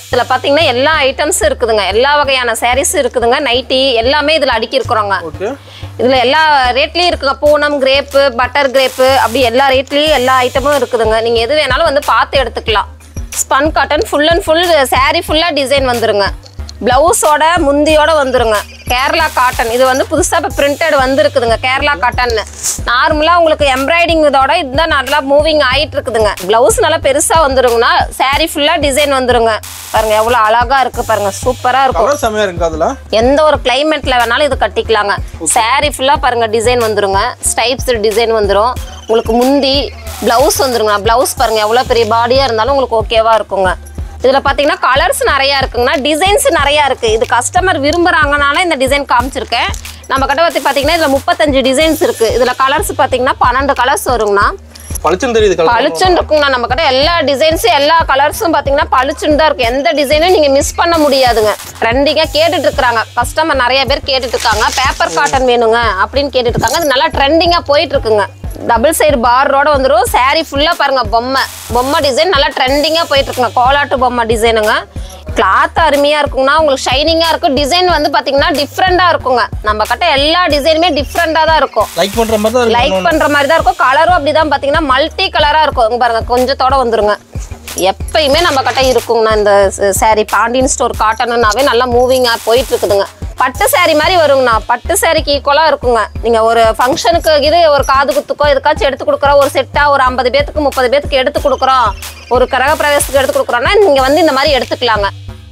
இதுல பாத்தீங்கன்னா எல்லா ஐட்டம்ஸும் இருக்குதுங்க, எல்லா வகையான சாரீஸ் இருக்குதுங்க, நைட்டி எல்லாமே இதுல அடுக்கி இருக்கிறோங்க. இதுல எல்லா ரேட்லயும் இருக்குங்க, பூனம், கிரேப்பு, பட்டர் கிரேப்பு, அப்படி எல்லா ரேட்லயும் எல்லா ஐட்டமும் இருக்குதுங்க. நீங்க எது வேணாலும் வந்து பார்த்து எடுத்துக்கலாம். Spun cotton full and full sari ஃபுல்லா டிசைன் வந்துருங்க. பிளவுஸோட முந்தியோட வந்துருங்க. கேரளா காட்டன் இது வந்து புதுசா இப்போ பிரிண்டட் வந்துருக்குதுங்க. கேரளா காட்டன் நார்மலா உங்களுக்கு எம்ப்ராய்டிங் இதோட இதுதான் நல்லா மூவிங் ஆயிட்டு இருக்குதுங்க. பிளவுஸ் நல்லா பெருசா வந்துருங்கன்னா சாரீ ஃபுல்லா டிசைன் வந்துருங்க. பாருங்க எவ்வளவு அழகா இருக்கு பாருங்க, சூப்பரா இருக்கும். எந்த ஒரு கிளைமேட்ல வேணாலும் இது கட்டிக்கலாங்க. சாரீ ஃபுல்லா பாருங்க டிசைன் வந்துருங்க. ஸ்டைப்ஸ் டிசைன் வந்துரும். உங்களுக்கு முந்தி பிளவுஸ் வந்துருங்க. பிளவுஸ் பாருங்க எவ்வளவு பெரிய பாடியா இருந்தாலும் உங்களுக்கு ஓகேவா இருக்குங்க. இதுல பாத்தீங்கன்னா கலர்ஸ் நிறைய இருக்குங்கன்னா, டிசைன்ஸ் நிறைய இருக்கு. இது கஸ்டமர் விரும்புறாங்கனால இந்த டிசைன் காமிச்சிருக்கேன். நம்ம கிட்ட பாத்தீங்கன்னா இதுல 35 டிசைன்ஸ் இருக்கு. இதுல கலர்ஸ் பாத்தீங்கன்னா 12 கலர்ஸ் வருங்கண்ணா. பளிச்சுன்னு இருக்குங்கண்ணா. நம்ம கிட்ட எல்லா டிசைன்ஸும் எல்லா கலர்ஸும் பாத்தீங்கன்னா பளிச்சுன்னு தான் இருக்கு. எந்த டிசைனும் நீங்க மிஸ் பண்ண முடியாதுங்க. ட்ரெண்டிங்கா கேட்டுட்டு இருக்காங்க கஸ்டமர், நிறைய பேர் கேட்டுட்டு இருக்காங்க. பேப்பர் காட்டன் வேணுங்க அப்படின்னு கேட்டுட்டு இருக்காங்க. இது நல்லா ட்ரெண்டிங்கா போயிட்டு இருக்குங்க. டபுள் சைடு பார்டரோட வந்துடும். சாரீ ஃபுல்லா பாருங்க பொம்மை டிசைன் நல்லா ட்ரெண்டிங்கா போயிட்டு இருக்குங்க. கோலாட்டு பொம்மை டிசைனுங்க. கிளாத் அருமையா இருக்குங்கன்னா, உங்களுக்கு ஷைனிங்கா இருக்கும். டிசைன் வந்து பாத்தீங்கன்னா டிஃப்ரெண்டா இருக்குங்க. நம்ம கிட்ட எல்லா டிசைனுமே டிஃப்ரெண்டா தான் இருக்கும். லைக் பண்ற மாதிரி தான் இருக்கும். கலரும் அப்படிதான் பாத்தீங்கன்னா மல்டி கலரா இருக்கும். பாருங்க கொஞ்சத்தோட வந்துருங்க. எப்பயுமே நம்ம கிட்ட இருக்குங்கண்ணா இந்த சாரீ. பாண்டியன் ஸ்டோர் காட்டனுன்னாவே நல்லா மூவிங்கா போயிட்டு இருக்குதுங்க. பட்டு சாரி மாதிரி வருங்கண்ணா. பட்டு சாரிக்கு ஈக்குவலா இருக்குங்க. நீங்க ஒரு ஃபங்க்ஷனுக்கு இது ஒரு காது குத்துக்கோ எதுக்காச்சும் எடுத்து கொடுக்குறோம், ஒரு செட்டா ஒரு 50 பேத்துக்கு 30 பேத்துக்கு எடுத்து கொடுக்குறோம், ஒரு கிரக பிரவேசத்துக்கு எடுத்து கொடுக்குறோம்னா நீங்க வந்து இந்த மாதிரி எடுத்துக்கலாங்க.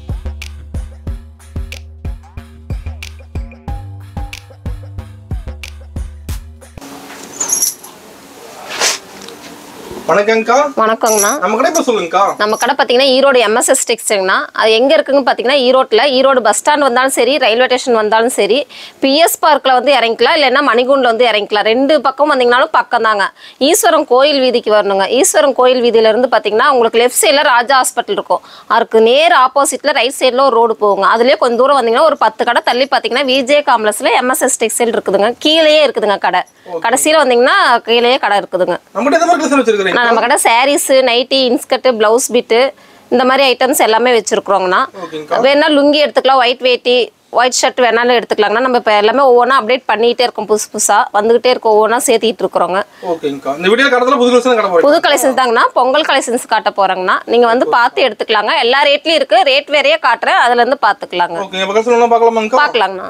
வணக்கங்கக்கா. வணக்கங்கண்ணா. நம்ம கடை பேர் சொல்லுங்கக்கா. நம்ம கடை பாத்தீங்கன்னா ஈரோடு MSS டெக்ஸ்டைல்னா, அது எங்க இருக்குன்னு பாத்தீங்கன்னா ஈரோடு பஸ் ஸ்டாண்ட் வந்தாலும் சரி, ரயில்வே ஸ்டேஷன் வந்தாலும் சரி, PS பார்க்ல வந்து இறங்கிக்கலாம், இல்லைன்னா மணிகுண்ட்ல வந்து இறங்கிக்கலாம். ரெண்டு பக்கம் வந்தீங்கன்னாலும் பக்கம் தாங்க. ஈஸ்வரம் கோயில் வீதிக்கு வரணுங்க. ஈஸ்வரம் கோயில் வீதியில இருந்து பாத்தீங்கன்னா உங்களுக்கு லெஃப்ட் சைட்ல ராஜா ஹாஸ்பிட்டல் இருக்கும். அதுக்கு நேர் ஆப்போசிட்ல ரைட் சைட்ல ஒரு ரோடு போகுங்க. அதுலயே கொஞ்சம் தூரம் வந்தீங்கன்னா ஒரு 10 கடை தள்ளி பாத்தீங்கன்னா விஜே காம்ப்ளெக்ஸ்ல MSS டெக்ஸ்டைல் இருக்குதுங்க. கீழேயே இருக்குதுங்க கடை. கடைசியில வந்தீங்கன்னா கீழேயே கடை இருக்குதுங்க. நம்ம கடை saris, nightie, inskirt, blouse bit இந்த மாதிரி ஐட்டம்ஸ் எல்லாமே வச்சிருக்கிறோங்கண்ணா. வேணா லுங்கி எடுத்துக்கலாம், ஒயிட் வேட்டி, ஒயிட் ஷர்ட் வேணாலும் எடுத்துக்கலாங்கண்ணா. நம்ம இப்போ எல்லாமே ஒவ்வொன்றா அப்டேட் பண்ணிகிட்டே இருக்கோம். புதுசா வந்துகிட்டே இருக்கோம். ஒவ்வொன்றா சேர்த்திட்டு இருக்கிறோங்க. புது கலெக்ஷன்ஸ் தாங்கண்ணா. பொங்கல் கலெக்ஷன்ஸ் காட்ட போறாங்கண்ணா. நீங்க வந்து பார்த்து எடுத்துக்கலாங்க. எல்லா ரேட்லயும் இருக்கு. ரேட் வேறையே காட்டுறேன், அதுல இருந்து பாத்துக்கலாங்க. பாக்கலாங்கண்ணா.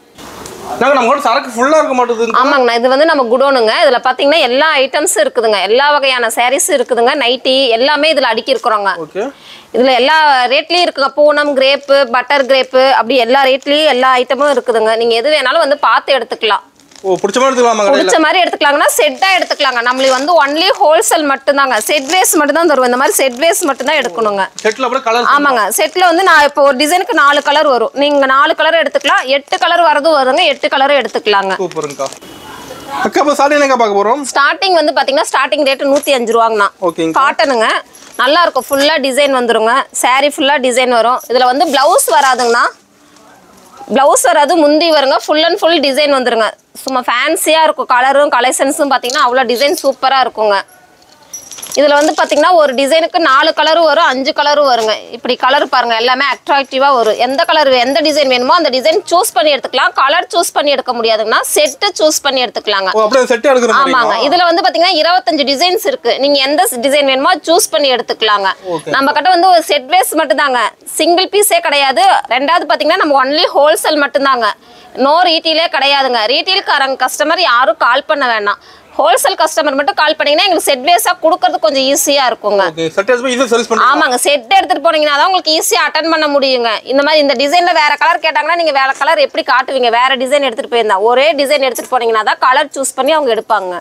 ஆமாங்கண்ணா. இது வந்து நம்ம குடோனுங்க. இதுல பாத்தீங்கன்னா எல்லா ஐட்டம்ஸும் இருக்குதுங்க, எல்லா வகையான சாரீஸ் இருக்குதுங்க, நைட்டி எல்லாமே இதுல அடுக்கி இருக்கிறோங்க. இதுல எல்லா ரேட்லயும் இருக்குங்க. பூனம், கிரேப்பு, பட்டர் கிரேப்பு, அப்படி எல்லா ரேட்லயும் எல்லா ஐட்டமும் இருக்குதுங்க. நீங்க எது வேணாலும் வந்து பார்த்து எடுத்துக்கலாம். பிடிச்ச மாதிரி எடுத்துக்கலாங்கன்னா செட்டா எடுத்துக்கலாங்க. நம்மளுக்கு வந்து ஒன்லி ஹோல்சேல் மட்டும் தாங்க. செட் வேஸ் மட்டும் தான் தருவோம். இந்த மாதிரி செட் வேஸ் மட்டும் தான் எடுக்கணுங்க. ஆமாங்க. செட்ல வந்து நான் இப்போ ஒரு டிசைனுக்கு 4 கலர் வரும். நீங்க 4 கலர் எடுத்துக்கலாம். 8 கலர் வரதும் வருங்க. 8 கலரும் எடுத்துக்கலாங்க. ஸ்டார்டிங் வந்து பாத்தீங்கன்னா ஸ்டார்டிங் ரேட் 105 ரூபாங்கண்ணா. காட்டனுங்க. நல்லா இருக்கும். ஃபுல்லா டிசைன் வந்துருங்க. சாரீ ஃபுல்லா டிசைன் வரும். இதுல வந்து பிளவுஸ் வராதுங்கண்ணா. பிளவுஸ் வராது, முந்தி வருங்க. ஃபுல் அண்ட் ஃபுல் டிசைன் வந்துருங்க. சும்மா ஃபேன்சியா இருக்கும். கலரும் கலெக்ஷன்ஸும் பாத்தீங்கன்னா அவ்வளோ டிசைன் சூப்பரா இருக்குங்க. இதுல வந்து பாத்தீங்கன்னா ஒரு டிசைனுக்கு 4 கலரும் வரும், 5 கலரும் வருங்க. இப்படி கலர் பாருங்க எல்லாமே அட்ராக்டிவா வரும். எந்த கலர் எந்த டிசைன் வேணுமோ அந்த டிசைன் சூஸ் பண்ணி எடுத்துக்கலாம். கலர் சூஸ் பண்ணி எடுக்க முடியாதுங்கன்னா செட் சூஸ் பண்ணி எடுத்துக்கலாங்க. ஆமாங்க. இதுல வந்து பாத்தீங்கன்னா 25 டிசைன்ஸ் இருக்கு. நீங்க எந்த டிசைன் வேணுமோ சூஸ் பண்ணி எடுத்துக்கலாங்க. நம்ம கிட்ட வந்து ஒரு செட் வேஸ் மட்டும் தாங்க, சிங்கிள் பீஸே கிடையாது. ரெண்டாவது பாத்தீங்கன்னா நம்ம ஒன்லி ஹோல்சேல் மட்டும் தாங்க. நோ ரீட்டெயிலே கிடையாதுங்க. ரீட்டெயில்காரங்க கஸ்டமர் யாரும் கால் பண்ண வேண்டாம். ஹோல்சேல் கஸ்டமர் மட்டும் கால் பண்ணீங்கன்னா எங்களுக்கு செட் வேஸா கொடுக்கறது கொஞ்சம் ஈஸியா இருக்குங்க. ஆமாங்க. செட் எடுத்துட்டு போனீங்கன்னா தான் உங்களுக்கு ஈஸியா அட்டெண்ட் பண்ண முடியுங்க. இந்த மாதிரி இந்த டிசைன்ல வேற கலர் கேட்டாங்கன்னா நீங்க வேற கலர் எப்படி காட்டுவீங்க? வேற டிசைன் எடுத்துட்டு போயிருந்தா ஒரே டிசைன் எடுத்துட்டு போனீங்கன்னா தான் கலர் சூஸ் பண்ணி அவங்க எடுப்பாங்க.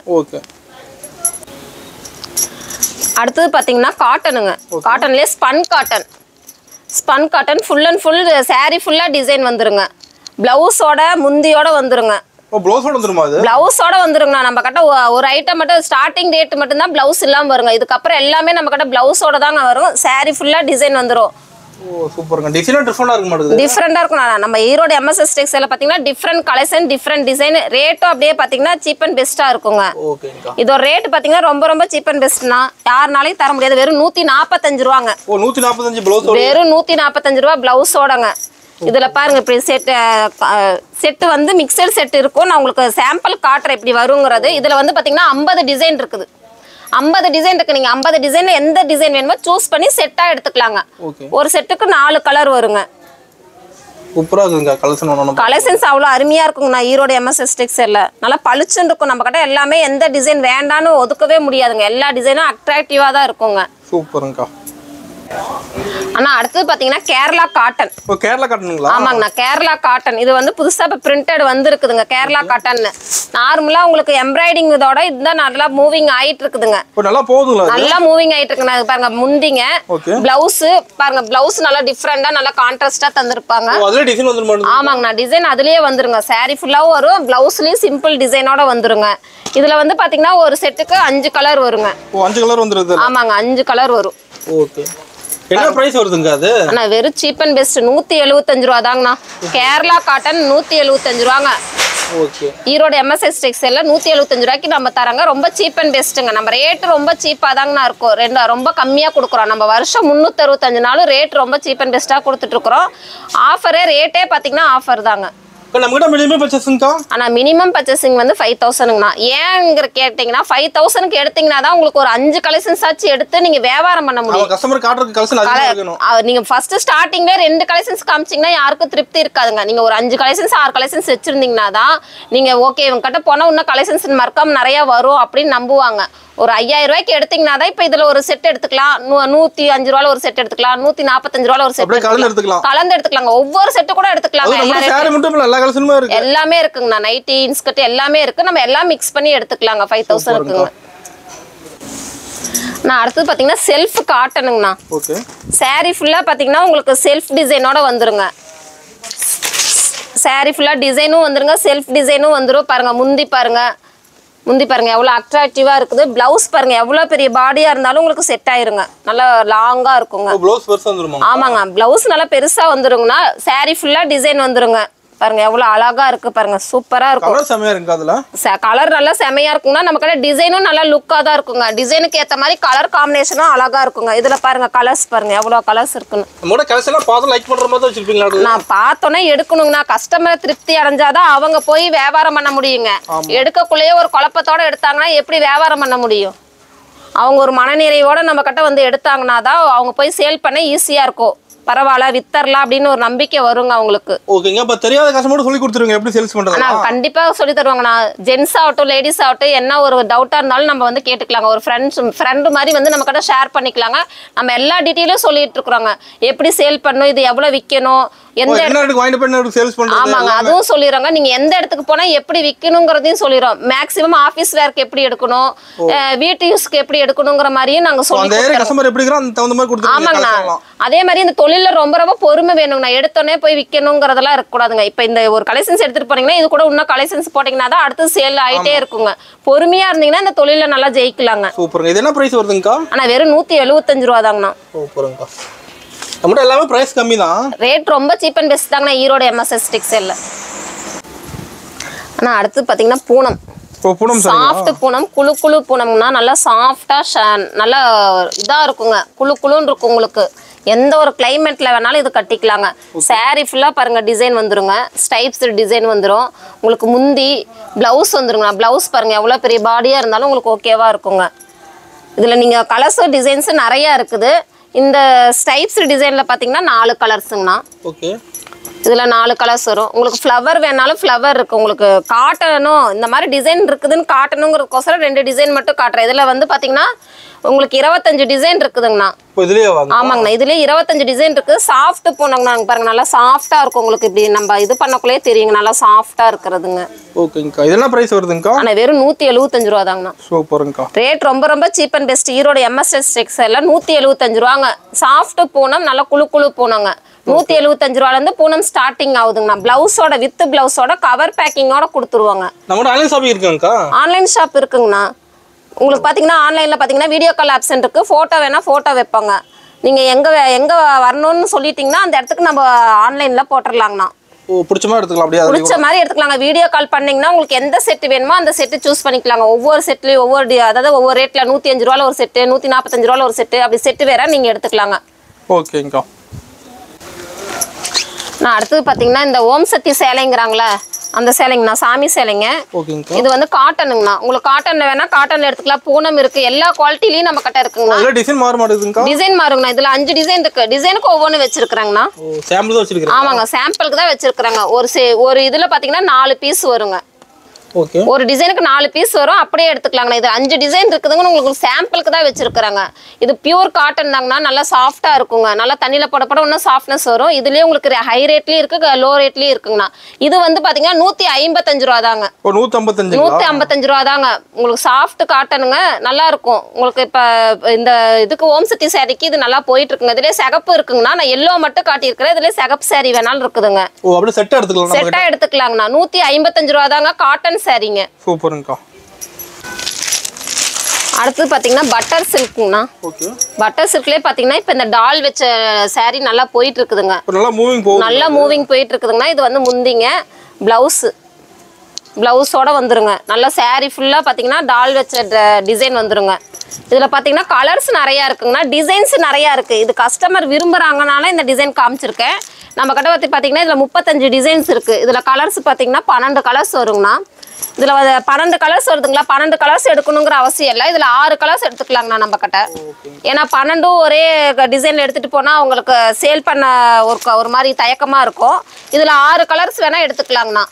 அடுத்தது பாத்தீங்கன்னா காட்டனுங்க. காட்டன்லயே spun cotton full and full sari ஃபுல்லா டிசைன் வந்துருங்க. பிளவுஸோட முந்தியோட வந்துருங்க. பிளவுஸோட வந்துருங்க. நம்ம கிட்ட ஒரு ஐட்டம் மட்டும் ஸ்டார்டிங் ரேட் மட்டும் தான் பிளவுஸ் இல்லாம வருங்க. இதுக்கப்புறம் எல்லாமே நம்ம கிட்ட பிளவுஸோட தாங்க வரும். சாரீ ஃபுல்லா டிசைன் வந்துரும். ஓ சூப்பர்ங்க. டிசைன் டிஃபரெண்டா இருக்க மாட்டேங்குது. டிஃபரெண்டா இருக்கும். நம்ம ஈரோடு எம்எஸ்எஸ் டெக்ஸ்டைல்ல பாத்தீங்கன்னா டிஃபரெண்ட் கலெக்ஷன் டிஃபரெண்ட் டிசைன் ரேட்டும் அப்படியே பாத்தீங்கன்னா சீப் அண்ட் பெஸ்டா இருக்குங்க. ஓகேங்கா. இதோட ரேட் பாத்தீங்கன்னா ரொம்ப ரொம்ப சீப் அண்ட் பெஸ்ட்னா யாருனாலையும் தர முடியாது. வெறும் 145 ரூபாங்க. ஓ 145 ப்ளவுஸ். வெறும் 145 ரூபாய் பிளவுஸோடங்க. இதுல பாருங்க இப்படி செட் வந்து மிக்சர் செட் இருக்கும். நான் உங்களுக்கு சாம்பிள் காட்டுறேன் எப்படி வருங்கிறது. இதுல வந்து பாத்தீங்கன்னா 50 டிசைன் இருக்குது. 50 டிசைன் இருக்கு. நீங்க 50 டிசைன்ல எந்த டிசைன் வேணுமோ சூஸ் பண்ணி செட்டா எடுத்துக்கலாங்க. ஒரு செட்டுக்கு 4 கலர் வருங்க. சூப்பரா இருக்குங்க கலெக்ஷன். ஒண்ணு கலெக்ஷன்ஸ் அவ்வளவு அருமையா இருக்குங்க. நான் ஈரோடு எம்எஸ்எஸ் டெக்ஸ்டைல்ல நல்லா பளிச்சுன்னு இருக்கும். நம்ம கிட்ட எல்லாமே எந்த டிசைன் வேண்டான்னு ஒதுக்கவே முடியாதுங்க. எல்லா டிசைனும் அட்ராக்டிவா தான் இருக்குங்க. சூப்பர்ங்கா. ஆனா அடுத்து பாத்தீங்கன்னா கேரளா காட்டன். ஓ கேரளா காட்டனுங்களா? ஆமாங்கண்ணா கேரளா காட்டன். இது வந்து புதுசா இப்ப பிரிண்டட் வந்திருக்குதுங்க கேரளா காட்டன். நார்மலா உங்களுக்கு எம்ப்ராய்டிங் இதோட இதுதான் நல்லா மூவிங் ஆயிட்டு இருக்குதுங்க. ஓ நல்லா போகுதுங்களா? நல்லா மூவிங் ஆயிட்டு இருக்குங்க. பாருங்க முந்திங்க பிளவுஸ் பாருங்க. பிளவுஸ் நல்லா டிஃபரெண்டா நல்லா கான்ட்ராஸ்டா தந்திருப்பாங்க. ஓ அதுல டிசைன் வந்துருமா? ஆமாங்கண்ணா டிசைன் அதுலயே வந்துருங்க. சாரி ஃபுல்லாவும் வரும். பிளவுஸ்லயும் சிம்பிள் டிசைனோட வந்துருங்க. இதுல வந்து பாத்தீங்கன்னா ஒரு செட்டுக்கு 5 கலர் வருங்க. ஓ 5 கலர் வந்துருது. ஆமாங்க 5 கலர் வரும். ஓகே. என்ன பிரைஸ் வருதுங்க அது? அண்ணா வெறும் சீப் அண்ட் பெஸ்ட் 175 ரூபா தாங்கண்ணா. கேரளா காட்டன் 175 ரூபாங்க. ஓகே. ஈரோடு எம்எஸ்எஸ் டெக்ஸ்டைல்ல 175 ரூபாய்க்கு நம்ம தராங்க. ரொம்ப சீப் அண்ட் பெஸ்ட்டுங்க. நம்ம ரேட் ரொம்ப சீப்பா தாங்கண்ணா இருக்கும். ரொம்ப கம்மியா கொடுக்குறோம். நம்ம வருஷம் 365 நாளும் ரேட் ரொம்ப சீப் அண்ட் பெஸ்ட்டா கொடுத்துட்டு இருக்கிறோம். ஆஃபரே ரேட்டே பாத்தீங்கன்னா ஆஃபர் தாங்க. நம்ம கிட்ட மினிமம் பர்சேசிங்க்கா? ஆனா மினிமம் பர்சேசிங் வந்து 5000ங்கண்ணா. ஏங்கிற கேட்டீங்கன்னா 5000க்கு எடுத்தீங்கன்னா தான் உங்களுக்கு ஒரு 5 கலெக்ஷன்ஸ் ஆச்சு எடுத்து நீங்க வியாபாரம் பண்ண முடியும். கஸ்டமர் காட்டுறதுக்கு கலெக்ஷன் அதிகமா இருக்கணும். நீங்க ஃபர்ஸ்ட் ஸ்டார்டிங்ல 2 கலெக்ஷன்ஸ் காமிச்சீங்கன்னா யாருக்கும் திருப்தி இருக்காதுங்க. நீங்க ஒரு 5 கலெக்ஷன்ஸ் 6 கலெக்ஷன்ஸ் வச்சிருந்தீங்கன்னா தான் நீங்க ஓகே இவங்க கிட்ட போனா இன்னும் கலெக்ஷன்ஸ் மறக்காம நிறைய வரும் அப்படின்னு நம்புவாங்க. ஒரு 5000 ரூபாய்க்கு எடுத்தீங்கன்னா தான் இப்ப இதுல ஒரு செட் எடுத்துக்கலாம். 105 ரூபாயில ஒரு செட் எடுத்துக்கலாம். 145 ரூபாயில ஒரு செட் கலந்து எடுத்துக்கலாங்க. ஒவ்வொரு செட்டு கூட எடுத்துக்கலாங்க. எல்லாமே இருக்குங்கண்ணா. நைட்டி இன்ஸ்கர்ட் எல்லாமே இருக்கு. நம்ம எல்லாம் மிக்ஸ் பண்ணி எடுத்துக்கலாங்க. 5000 இருக்குங்க. நான் அடுத்து பாத்தீங்கன்னா செல்ஃப் காட்டனுங்கண்ணா. ஓகே. சாரி ஃபுல்லா பாத்தீங்கன்னா உங்களுக்கு செல்ஃப் டிசைனோட வந்துருங்க. சாரி ஃபுல்லா டிசைனும் வந்துருங்க. செல்ஃப் டிசைனும் வந்துரும். பாருங்க முந்தி பாருங்க. முந்தி பாருங்க எவ்வளவு அட்ராக்டிவா இருக்குது. பிளவுஸ் பாருங்க எவ்வளவு பெரிய பாடியா இருந்தாலும் உங்களுக்கு செட் ஆயிருங்க. நல்லா லாங்கா இருக்குங்க. ஆமாங்க பிளவுஸ் நல்லா பெருசா வந்துருங்கண்ணா. சாரி ஃபுல்லா டிசைன் வந்துருங்க. பாருங்க எவ்வளவு அழகா இருக்கு பாருங்க. சூப்பரா இருக்கும். கலர் செமையா இருக்கு. அதுல கலர் நல்லா செமையா இருக்குங்க. நம்ம கிட்ட டிசைனும் நல்லா லுக்கா தான் இருக்குங்க. டிசைனுக்கு ஏத்த மாதிரி கலர் காம்பினேஷனும் அழகா இருக்குங்க. இதுல பாருங்க கலர்ஸ் பாருங்க எவ்வளவு கலர்ஸ் இருக்குன்னு. நம்மளோட கலெக்ஷன்லாம் பார்த்து லைக் பண்ற மாதிரி வச்சிருப்பீங்களா? நான் பார்த்தோனே எடுக்கணுங்கண்ணா. கஸ்டமர் திருப்தி அடைஞ்சாதான் அவங்க போய் வியாபாரம் பண்ண முடியுங்க. எடுக்கக்குள்ளேயே ஒரு குழப்பத்தோட எடுத்தாங்கன்னா எப்படி வியாபாரம் பண்ண முடியும்? அவங்க ஒரு மனநிறைவோட நம்ம கிட்ட வந்து எடுத்தாங்கன்னா தான் அவங்க போய் சேல் பண்ண ஈஸியா இருக்கும். பரவாயில்ல வித்தரலாம் அப்படின்னு ஒரு நம்பிக்கை வருங்க அவங்களுக்கு. ஓகேங்க. அப்ப தெரியாத கஸ்டமர் சொல்லி கொடுத்துருங்க எப்படி சேல்ஸ் பண்றது. நான் கண்டிப்பா சொல்லி தருவாங்க. நான் ஜென்ஸ் ஆகட்டும் லேடிஸ் ஆகட்டும் என்ன ஒரு டவுட்டா இருந்தாலும் நம்ம வந்து கேட்டுக்கலாங்க. ஒரு ஃப்ரெண்டு மாதிரி வந்து நம்ம கிட்ட ஷேர் பண்ணிக்கலாங்க. நம்ம எல்லா டீட்டெயிலும் சொல்லிட்டு இருக்கிறோங்க. எப்படி சேல் பண்ணணும், இது எவ்வளவு விற்கணும், எந்த இடத்துக்கு வாங்கிட்டு போய் சேல்ஸ் பண்றது. ஆமாங்க அதுவும் சொல்லிடுறாங்க. நீங்க எந்த இடத்துக்கு போனா எப்படி விற்கணுங்கிறதையும் சொல்லிடுறோம். மேக்ஸிமம் ஆபீஸ் வேர்க்கு எப்படி எடுக்கணும், வீட்டு யூஸ்க்கு எப்படி எடுக்கணுங்கிற மாதிரியும் நாங்க சொல்லிடுறோம். ஆமாங்கண்ணா. அதே மாதிரி இந்த தொழில ரொம்ப ரொம்ப பொறுமை வேணுங்கண்ணா. எடுத்தோடனே போய் விற்கணுங்கிறதெல்லாம் இருக்கக்கூடாதுங்க. இப்ப இந்த ஒரு கலெக்ஷன்ஸ் எடுத்துட்டு போனீங்கன்னா இது கூட இன்னும் கலெக்ஷன்ஸ் போட்டீங்கன்னா தான் அடுத்து சேல் ஆயிட்டே இருக்குங்க. பொறுமையா இருந்தீங்கன்னா இந்த தொழில நல்லா ஜெயிக்கலாங்க. சூப்பருங்க. இது என்ன பிரைஸ் வருதுங்கக்கா? ஆனா வெறும் 175 ரூபா தாங்கண்ணா. சூப்பருங்கக்கா. நம்மட்ட எல்லாமே பிரைஸ் கம்மி தான். ரேட் ரொம்ப சீப் அண்ட் பெஸ்ட் தாங்கண்ணா ஈரோடு எம்எஸ்எஸ் டெக்ஸ்டைல்ல. ஆனா அடுத்து பாத்தீங்கன்னா பூனம். சாஃப்ட் பூனம் குளு குளு பூனம்னா நல்லா சாஃப்டா நல்லா இதா இருக்குங்க. குளு குளுன்னு இருக்கும். உங்களுக்கு எந்த ஒரு கிளைமேட்ல வேணாலும் இது கட்டிக்கலாங்க. சாரி ஃபுல்லா பாருங்க டிசைன் வந்துருங்க. ஸ்டைப்ஸ் டிசைன் வந்துரும். உங்களுக்கு முந்தி பிளவுஸ் வந்துருங்க. பிளவுஸ் பாருங்க எவ்வளவு பெரிய பாடியா இருந்தாலும் உங்களுக்கு ஓகேவா இருக்குங்க. இதுல நீங்க கலர்ஸ் டிசைன்ஸ் நிறைய இருக்குது. இந்த ஸ்டைப்ஸ் டிசைன்ல பாத்தீங்கன்னா 4 கலர்ஸ்ங்கண்ணா. ஓகே. இதுல 4 கலர்ஸ் வரும். உங்களுக்கு ஃப்ளவர் வேணாலும் ஃப்ளவர் இருக்கு. உங்களுக்கு காட்டணும் இந்த மாதிரி டிசைன் இருக்குதுன்னு காட்டணுங்கிறதுக்கோசரம் 2 டிசைன் மட்டும் காட்டுறேன். இதுல வந்து பாத்தீங்கன்னா உங்களுக்கு 25 டிசைன் இருக்குதுங்கண்ணா. ஆமாங்கண்ணா. இதுலயே 25 டிசைன் இருக்கு. சாஃப்ட் பூனங்கண்ணா. பாருங்க நல்லா சாஃப்டா இருக்கும். உங்களுக்கு இப்படி நம்ம இது பண்ணக்குள்ளே தெரியுங்க நல்லா சாஃப்டா இருக்கிறதுங்க. ஓகேங்கக்கா. இதெல்லாம் பிரைஸ் வருதுங்கக்கா? ஆனா வெறும் 175 ரூபா தாங்கண்ணா. சூப்பர்ங்கக்கா. ரேட் ரொம்ப ரொம்ப cheap and best. Erode MSS டெக்ஸ்டைல்ல 175 ரூபாங்க. சாஃப்ட் பூனம் நல்லா குளு குளு பூனங்க. 175 ரூபாயில இருந்து பூனம் ஸ்டார்டிங் ஆகுதுங்கண்ணா. பிளவுஸோட வித் பிளவுஸோட கவர் பேக்கிங்கோட கொடுத்துருவாங்க. நம்மளோட ஆன்லைன் ஷாப் இருக்குங்கக்கா? ஆன்லைன் ஷாப் இருக்குங்கண்ணா. உங்களுக்கு பாத்தீங்கன்னா ஆன்லைன்ல பாத்தீங்கன்னா வீடியோ கால் ஆப்ஷன் இருக்கு. போட்டோ வேணா போட்டோ வைப்பாங்க. நீங்க எங்க வரணும்னு சொல்லிட்டீங்கன்னா அந்த இடத்துக்கு நம்ம ஆன்லைன்ல போட்டுடலாங்கண்ணா. ஓ பிடிச்ச மாதிரி எடுத்துக்கலாம். அப்படியே பிடிச்ச மாதிரி எடுத்துக்கலாங்க. வீடியோ கால் பண்ணீங்கன்னா உங்களுக்கு எந்த செட் வேணுமோ அந்த செட்டு சூஸ் பண்ணிக்கலாங்க. ஒவ்வொரு செட்லயும் அதாவது ஒவ்வொரு ரேட்ல 105 ரூபால ஒரு செட்டு, 145 ரூபால ஒரு செட்டு, அப்படி செட்டு வேற நீங்க எடுத்துக்கலாங்க. ஓகேங்கக்கா. நான் அடுத்தது பாத்தீங்கன்னா இந்த ஓம் சக்தி சேலைங்கிறாங்களே அந்த சேலைங்கண்ணா, சாமி சேலைங்க. இது வந்து காட்டனுங்கண்ணா. உங்களுக்கு காட்டன் வேணா காட்டன்ல எடுத்துக்கலாம். பூனம் இருக்கு, எல்லா குவாலிட்டிலயும் நம்ம கிட்ட இருக்குங்கண்ணா. இதுல டிசைன் மாற மாட்டேங்குதுங்கக்கா. டிசைன் மாறுங்கண்ணா. இதுல 5 டிசைன் இருக்கு. டிசைனுக்கு ஒவ்வொன்னு வச்சிருக்காங்கண்ணா. சாம்பிள் தான் வச்சிருக்கீங்க? ஆமாங்க, சாம்பிளுக்கு தான் வச்சிருக்காங்க. ஒரு இதுல பாத்தீங்கன்னா 4 பீஸ் வருங்க. ஓகே. ஒரு டிசைனுக்கு 4 பீஸ் வரும். அப்படியே எடுத்துக்கலாங்கண்ணா. இது 5 டிசைன் இருக்குதுங்க. உங்களுக்கு சாம்பிளுக்கு தான் வச்சிருக்காங்க. இது பியூர் காட்டன் தாங்கண்ணா. நல்லா சாஃப்டா இருக்குங்க. நல்லா தண்ணியில போட இன்னும் சாஃப்ட்னஸ் வரும். இதுலயே உங்களுக்கு ஹை ரேட்லயும் இருக்கு, லோ ரேட்லயும் இருக்குங்கண்ணா. இது வந்து பாத்தீங்கன்னா 155 ரூபா தாங்க. 155 ரூபா தாங்க. உங்களுக்கு சாஃப்ட் காட்டனுங்க, நல்லா இருக்கும். உங்களுக்கு இப்ப இந்த இதுக்கு ஓம் சக்தி சாரிக்கு இது நல்லா போயிட்டு இருக்குங்க. இதுலயே சிகப்பு இருக்குங்கண்ணா. நான் எல்லோ மட்டும் காட்டியிருக்கிறேன். இதுலயே சிகப்பு சாரி வேணாலும் இருக்குதுங்க. செட்டா எடுத்துக்கலாங்கண்ணா. 155 ரூபா தாங்க. காட்டன் சாரிங்க. சூப்பர்ங்கக்கா. அடுத்து பாத்தீங்கன்னா பட்டர் சில்க்ங்கண்ணா. ஓகே. பட்டர் சில்க்லயே பாத்தீங்கன்னா இப்ப இந்த டால் வச்ச சாரி நல்லா போயிட்டு இருக்குதுங்க. நல்லா மூவிங் போயிட்டு இருக்குதுங்கண்ணா. இது வந்து முந்திங்க, பிளவுஸோட வந்துருங்க. நல்லா சாரி ஃபுல்லா பாத்தீங்கன்னா டால் வச்ச டிசைன் வந்துருங்க. இதுல பாத்தீங்கன்னா கலர்ஸ் நிறைய இருக்குங்கண்ணா. டிசைன்ஸ் நிறைய இருக்கு. இது கஸ்டமர் விரும்புறாங்கனால இந்த டிசைன் காமிச்சிருக்கேன். நம்ம கிட்ட பாத்தீங்கன்னா இதுல 35 டிசைன்ஸ் இருக்கு. இதுல கலர்ஸ் பாத்தீங்கன்னா 12 கலர்ஸ் வருங்கண்ணா. இதுல 12 கலர்ஸ் வருதுங்களா. 12 கலர்ஸ் எடுக்கணுங்கிற அவசியம் இல்லை. இதுல 6 கலர்ஸ் எடுத்துக்கலாங்கண்ணா நம்ம கிட்ட. ஏன்னா 12 ஒரே டிசைன்ல எடுத்துட்டு போனா உங்களுக்கு சேல் பண்ண ஒரு மாதிரி தயக்கமா இருக்கும். இதுல 6 கலர்ஸ் வேணா எடுத்துக்கலாங்கண்ணா.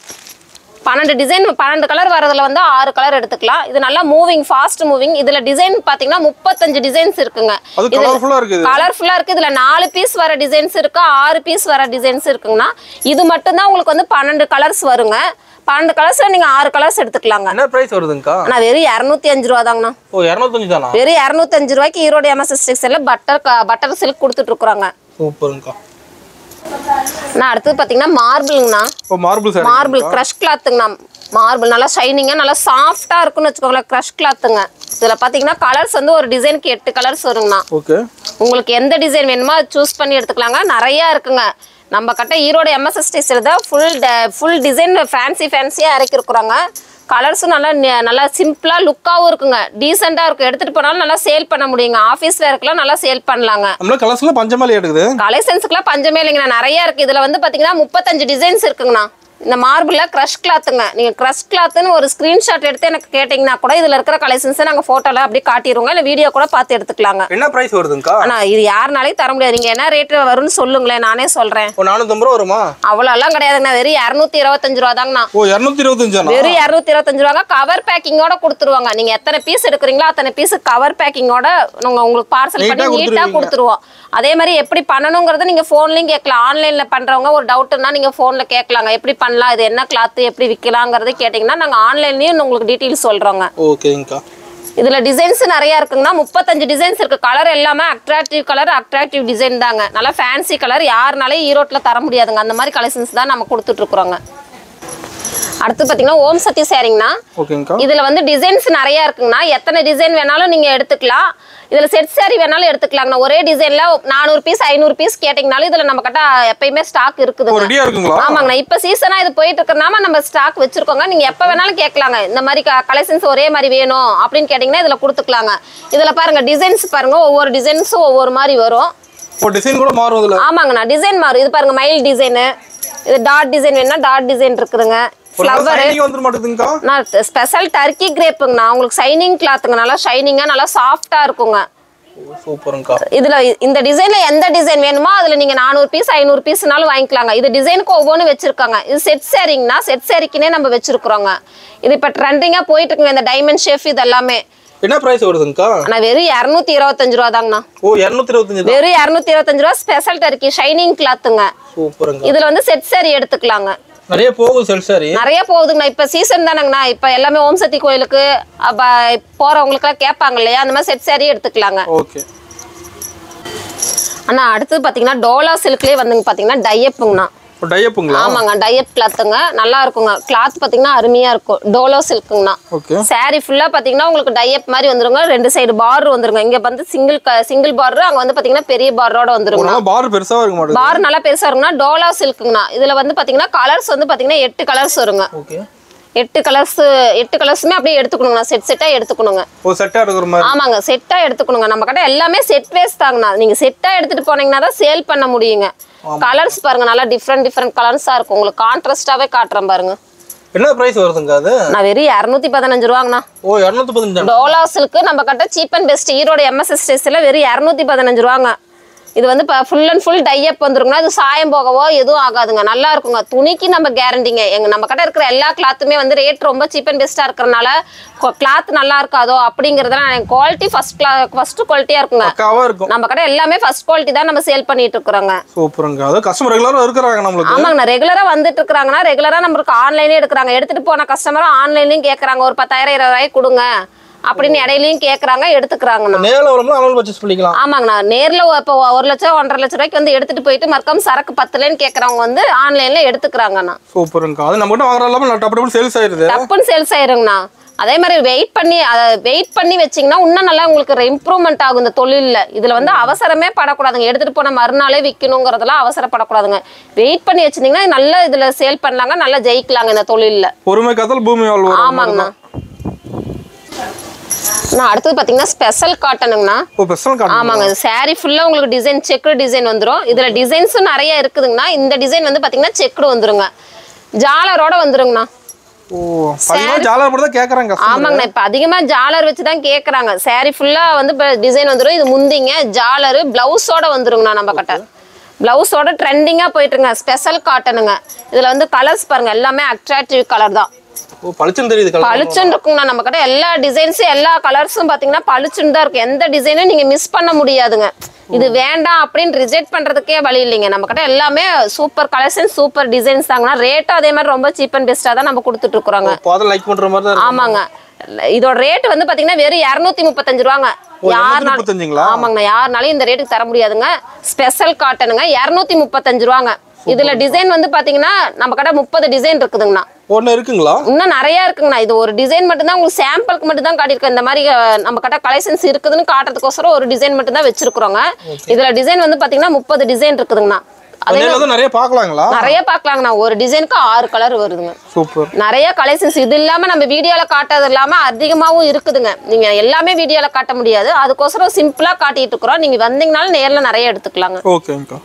12 கலர் வரதுல வந்து 6 கலர் எடுத்துக்கலாம். இது நல்லா மூவிங், ஃபாஸ்ட் மூவிங். இதுல டிசைன் பாத்தீங்கன்னா 35 டிசைன்ஸ் இருக்குங்க. கலர்ஃபுல்லா இருக்கு. இதுல 4 பீஸ் வர டிசைன்ஸ் இருக்கு, 6 பீஸ் வர டிசைன்ஸ் இருக்குங்கண்ணா. இது மட்டும் தான் உங்களுக்கு வந்து 12 கலர்ஸ் வருங்க. 12 கலர்ஸ்ல நீங்க 6 கலர்ஸ் எடுத்துக்கலாங்க. என்ன பிரைஸ் வருதுங்கக்கா? நான் வெறும் 205 ரூபா தாங்கண்ணா. ஓ 205 தானா? வெறும் 205 ரூபாய்க்கு ஈரோடு எம்எஸ்எஸ் டெக்ஸ்டைல்ல பட்டர் சில்க் கொடுத்துட்டு இருக்காங்க. சூப்பர்ங்கக்கா. நான் அடுத்து பாத்தீங்கன்னா மார்பிள்ங்கண்ணா. மார்பிள் கிரஷ் கிளாத்துங்கண்ணா. மார்பிள் நல்லா ஷைனிங்கா நல்லா சாஃப்டா இருக்குன்னு வச்சுக்கோங்களேன். கிரஷ் கிளாத்துங்க. இதுல பாத்தீங்கன்னா கலர்ஸ் வந்து ஒரு டிசைனுக்கு 8 கலர்ஸ் வருங்கண்ணா. உங்களுக்கு எந்த டிசைன் வேணுமோ சூஸ் பண்ணி எடுத்துக்கலாங்க. நிறைய இருக்குங்க. நம்ம கிட்ட ஈரோடு எம்எஸ்எஸ் டெக்ஸ்டைல் தான் ஃபுல் டிசைன் ஃபேன்சியா இறக்கிருக்குறாங்க. கலர்ஸும் நல்லா சிம்பிளா லுக்காவும் இருக்குங்க. டீசெண்டா இருக்கும். எடுத்துட்டு போனாலும் நல்லா சேல் பண்ண முடியுங்க. ஆபீஸ் வேர்க்கெல்லாம் நல்லா சேல் பண்ணலாங்க. கலெக்ஷன்ஸ்க்குலாம் பஞ்சமே இல்லைங்கண்ணா. நிறைய இருக்கு. இதுல வந்து பாத்தீங்கன்னா 35 டிசைன்ஸ் இருக்குங்கண்ணா. இந்த மார்பிள்ல கிரஷ் கிளாத்துங்க. நீங்க கிரஷ் கிளாத்னு ஒரு ஸ்கிரீன்ஷாட் எடுத்து எனக்கு கேட்டீங்கன்னா கூட இதுல இருக்கிற கலெக்ஷன்ஸ் நாங்க போட்டோல அப்படியே காட்டிடுவோங்க. இல்ல வீடியோ கூட பார்த்து எடுத்துக்கலாங்க. என்ன பிரைஸ் வருதுங்கக்கா? ஆனா இது யாருனாலையும் தர முடியாது. நீங்க என்ன ரேட் வரும்னு சொல்லுங்களேன், நானே சொல்றேன். 450 ரூபா வருமா? அவ்வளவு எல்லாம் கிடையாதுங்கண்ணா. வெறும் 225 ரூபா தாங்கண்ணா. ஓ 225. வெறும் 225 ரூபாங்க. கவர் பேக்கிங்கோட கொடுத்துருவாங்க. நீங்க எத்தனை பீஸ் எடுக்கிறீங்களோ அத்தனை பீஸ் கவர் பேக்கிங்கோட உங்களுக்கு பார்சல் பண்ணி நீட்டா கொடுத்துருவோம். அதே மாதிரி எப்படி பண்ணணுங்கிறத நீங்க போன்லயும் கேட்கலாம். ஆன்லைன்ல பண்றவங்க ஒரு டவுட்னா நீங்க போன்ல கேட்கலாங்க. எப்படி பண்ணலாம், இது என்ன கிளாத், எப்படி விற்கலாங்கிறத கேட்டீங்கன்னா நாங்க ஆன்லைன்லயும் உங்களுக்கு டீடைல்ஸ் சொல்றோங்க. ஓகேங்கக்கா. இதுல டிசைன்ஸ் நிறைய இருக்குங்கன்னா 35 டிசைன்ஸ் இருக்கு. கலர் எல்லாமே அட்ராக்டிவ் கலர், அட்ராக்டிவ் டிசைன் தாங்க. நல்லா ஃபேன்சி கலர் யாருனாலே ஈரோட்ல தர முடியாதுங்க. அந்த மாதிரி கலெக்ஷன்ஸ் தான் நம்ம கொடுத்துட்டு இருக்கிறோங்க. அடுத்து பாத்தீங்கன்னா ஓம் சக்தி சாரிங்கண்ணா. இதுல வந்து டிசைன்ஸ் நிறைய இருக்குங்கண்ணா. எத்தனை டிசைன் வேணாலும் நீங்க எடுத்துக்கலாம். இதுல செட் சாரி வேணாலும் எடுத்துக்கலாங்கண்ணா. ஒரே டிசைன்ல 400 பீஸ் 500 பீஸ் கேட்டீங்கனாலும் இதுல நம்ம கிட்ட எப்பயுமே ஸ்டாக் இருக்குதுங்க. ஆமாங்கண்ணா. இப்ப சீசனா இது போயிட்டு இருக்கறனால நம்ம ஸ்டாக் வச்சிருக்கோங்க. நீங்க எப்ப வேணாலும் கேட்கலாங்க. இந்த மாதிரி கலெக்ஷன்ஸ் ஒரே மாதிரி வேணும் அப்படின்னு கேட்டீங்கன்னா இதுல கொடுத்துக்கலாங்க. இதுல பாருங்க டிசைன்ஸ் பாருங்க. ஒவ்வொரு டிசைன்ஸும் ஒவ்வொரு மாதிரி வரும். டிசைன் கூட மாறும் இதுல. ஆமாங்கண்ணா. டிசைன் மாறும். இது பாருங்க மயில் டிசைன். இது டாட் டிசைன் வேணா டாட் டிசைன் இருக்குதுங்க. ஸ்பெஷல் டர்க்கி கிரேப்புங்கண்ணா. உங்களுக்கு ஷைனிங் கிளாத்துங்க. நல்லா ஷைனிங்கா நல்லா சாஃப்டா இருக்குங்க. இதுல இந்த டிசைன்ல எந்த டிசைன் வேணுமோ அதுல நீங்க 400 பீஸ் 500 பீஸ்னாலும் வாங்கிக்கலாங்க. இது டிசைனுக்கு ஒவ்வொன்றும் வச்சிருக்காங்க. இது செட் சாரிங்கண்ணா. செட் சாரிக்குனே நம்ம வச்சிருக்கிறோங்க. இது இப்ப ட்ரெண்டிங்கா போயிட்டு இருக்குங்க. இந்த டைமண்ட் ஷேப் இது எல்லாமே. என்ன பிரைஸ் வருதுங்கக்கா? நான் வெறும் 225 ரூபா தாங்கண்ணா. ஓ 225. வெறும் 225 ரூபா. ஸ்பெஷல் டர்க்கி ஷைனிங் கிளாத்துங்க. சூப்பருங்க. இதுல வந்து செட் சாரி எடுத்துக்கலாங்க. நிறைய போகுது செட் சாரி. நிறைய போகுதுங்கண்ணா. இப்ப சீசன் தானங்கண்ணா. இப்ப எல்லாமே ஓம் சக்தி கோயிலுக்கு போறவங்களுக்கு எல்லாம் கேட்பாங்க இல்லையா, அந்த மாதிரி செட் சாரி எடுத்துக்கலாங்க. ஓகே அண்ணா அடுத்து பாத்தீங்கன்னா டோலா சில்க்லயே வந்துங்க பாத்தீங்கன்னா டையப்புங்கண்ணா. டையப்புங்களா? ஆமாங்க, டையப் கிளாத்துங்க. நல்லா இருக்குங்க. கிளாத் பாத்தீங்கன்னா அருமையா இருக்கும். டோலோ சில்க்குங்கண்ணா. ஓகே. சாரி ஃபுல்லா பாத்தீங்கன்னா உங்களுக்கு டையப் மாதிரி வந்துருங்க. 2 சைடு பார்டர் வந்துருங்க. இங்க வந்து சிங்கிள் பார்டர், அங்க வந்து பாத்தீங்கன்னா பெரிய பார்டரோட வந்துருங்க. பார்டர் பெருசா இருக்க மாட்டேங்குது. பார்டர் நல்லா பெருசா இருக்குன்னா டோலோ சில்க்குங்கண்ணா. இதுல வந்து பாத்தீங்கன்னா கலர்ஸ் வந்து பாத்தீங்கன்னா 8 கலர்ஸ் வருங்க. ஓகே. 8 கலர்ஸுமே அப்படியே எடுத்துக்கணுங்க. செட்டா எடுத்துக்கணுங்க. செட்டா எடுக்கிற மாதிரி. ஆமாங்க, செட்டா எடுத்துக்கணுங்க. நம்ம கிட்ட எல்லாமே செட் வேஸ் தாங்கண்ணா. நீங்க செட்டா எடுத்துட்டு போனீங்கன்னா தான் சேல் பண்ண முடியுங்க. கலர்ஸ் பாருங்க, நல்லா டிஃப்ரெண்ட் கலர்ஸா இருக்கும். உங்களுக்கு கான்ட்ராஸ்டாவே காட்டுறேன் பாருங்க. என்ன பிரைஸ் வருதுங்க அது? நான் வெறும் 215 ரூபாங்கண்ணா. 215. டோலா சில்க் நம்ம கிட்ட cheap and best Erode MSS ஸ்டேஷன்ல வெறும் 215 ரூபாங்க. இது வந்து ஃபுல் அண்ட் ஃபுல் டைப் வந்துருக்குன்னா இது சாயம் போகவோ எதுவும் ஆகாதுங்க. நல்லா இருக்குங்க. துணிக்கு நம்ம கேரண்டிங்க. நம்ம கிட்ட இருக்கிற எல்லா கிளாத்துமே வந்து ரேட் ரொம்ப சீப் அண்ட் பெஸ்டா இருக்கிறனால கிளாத் நல்லா இருக்காதோ அப்படிங்கறதெல்லாம் குவாலிட்டி ஃபர்ஸ்ட் குவாலிட்டியா இருக்குங்க. நம்ம கிட்ட எல்லாமே ஃபர்ஸ்ட் குவாலிட்டி தான் நம்ம சேல் பண்ணிட்டு இருக்கோங்க. சூப்பருங்க. அது கஸ்டமர் ரெகுலரா இருக்காங்க நமக்கு. ஆமாங்க, ரெகுலரா வந்துட்டு இருக்காங்கன்னா ரெகுலரா நமக்கு ஆன்லைனே எடுக்கிறாங்க. எடுத்துட்டு போன கஸ்டமர் ஆன்லைன்லயும் கேக்குறாங்க. ஒரு 10,000 20,000 கொடுங்க அப்படின்னு இடையிலயும் கேக்குறாங்க, எடுத்துக்கிறாங்கண்ணா. நேர்ல வரணும்னா ஆன்லைன் பர்சேஸ் பண்ணிக்கலாம். ஆமாங்கண்ணா, நேர்ல இப்போ 1 லட்சம் 1.5 லட்சம் ரூபாய்க்கு வந்து எடுத்துட்டு போயிட்டு மறக்காம சரக்கு 10லன்னு கேக்குறவங்க வந்து ஆன்லைன்ல எடுத்துக்கிறாங்கண்ணா. சூப்பருங்க. அது நம்ம கிட்ட வாங்குறதெல்லாம் டப்பு சேல்ஸ் ஆயிருது. டப்புன்னு சேல்ஸ் ஆயிருங்கண்ணா. அதே மாதிரி வெயிட் பண்ணி வச்சீங்கன்னா இன்னும் நல்லா உங்களுக்கு இம்ப்ரூவ்மெண்ட் ஆகும் இந்த தொழில்ல. இதுல வந்து அவசரமே படக்கூடாதுங்க. எடுத்துட்டு போன மறுநாளே விற்கணுங்கிறதெல்லாம் அவசரப்படக்கூடாதுங்க. வெயிட் பண்ணி வச்சிருந்தீங்கன்னா நல்லா இதுல சேல் பண்ணலாங்க, நல்லா ஜெயிக்கலாங்க இந்த தொழில்ல. பொறுமை காத்தல் பூமி வாழ்வு. ஆமாங்கண்ணா. அடுத்தது பாத்தீங்கன்னா ஸ்பெஷல் காட்டனுங்கண்ணா. ஆமாங்க, சாரி ஃபுல்லா உங்களுக்கு டிசைன் செக்குடு டிசைன் வந்துரும். இதுல டிசைன்ஸும் நிறைய இருக்குதுங்கண்ணா. இந்த டிசைன் வந்து பாத்தீங்கன்னா செக்குடு வந்துருங்க, ஜாலரோட வந்துருங்கண்ணா. ஆமாங்கண்ணா, இப்ப அதிகமா ஜாலர் வச்சுதான் கேக்குறாங்க. சாரி ஃபுல்லா வந்து டிசைன் வந்துரும். இது முந்திங்க ஜாலரு பிளவுஸோட வந்துருங்கண்ணா. நம்ம கிட்ட பிளவுஸோட ட்ரெண்டிங்கா போயிட்டுருங்க. ஸ்பெஷல் காட்டனுங்க. இதுல வந்து கலர்ஸ் பாருங்க, எல்லாமே அட்ராக்டிவ் கலர் தான். பளிச்சுன்னு தெரியுது. பளிச்சுன்னு இருக்குங்கண்ணா. நம்ம கிட்ட எல்லா டிசைன்ஸும் எல்லா கலர்ஸும் பாத்தீங்கன்னா பளிச்சுன்னு தான் இருக்கும். எந்த டிசைனும் நீங்க மிஸ் பண்ண முடியாதுங்க. இது வேண்டாம் அப்படின்னு ரிஜெக்ட் பண்றதுக்கே வழி இல்லைங்க. நம்ம கிட்ட எல்லாமே சூப்பர் கலெக்ஷன் சூப்பர் டிசைன்ஸ் தாங்கண்ணா. ரேட்டும் அதே மாதிரி ரொம்ப சீப் அண்ட் பெஸ்டா தான் நம்ம கொடுத்துட்டு இருக்கிறோங்க. ஆமாங்க, இதோட ரேட் வந்து பாத்தீங்கன்னா வெறும் 235 ரூபாங்க. ஆமாங்கண்ணா, யாருனாலும் இந்த ரேட்டுக்கு தர முடியாதுங்க. ஸ்பெஷல் காட்டனுங்க, 235 ரூபாங்க. இதுல டிசைன் வந்து பாத்தீங்கன்னா நம்ம கிட்ட 30 டிசைன் இருக்குதுங்கண்ணா. ஒண்ணு இருக்குங்களா? இன்னும் நிறைய இருக்குங்கண்ணா. இது ஒரு டிசைன் மட்டும் தான் உங்களுக்கு சாம்பிளுக்கு மட்டும் தான் காட்டியிருக்கேன். இந்த மாதிரி நம்ம கிட்ட கலெக்ஷன்ஸ் இருக்குதுன்னு காட்டுறதுக்கோசரம் ஒரு டிசைன் மட்டும் தான் வச்சிருக்கிறோங்க. இதுல டிசைன் வந்து பாத்தீங்கன்னா 30 டிசைன் இருக்குதுங்கண்ணா. நிறைய பாக்கலாங்கண்ணா. ஒரு டிசைனுக்கு 6 கலர் வருதுங்க. சூப்பர். நிறைய கலெக்ஷன்ஸ் இது இல்லாம நம்ம வீடியோல காட்டாது இல்லாம அதிகமாவும் இருக்குதுங்க. நீங்க எல்லாமே வீடியோல காட்ட முடியாது, அதுக்கோசரம் சிம்பிளா காட்டிட்டு இருக்கிறோம். நீங்க வந்தீங்கனாலும் நேர்ல நிறைய எடுத்துக்கலாங்க. ஓகேங்கா.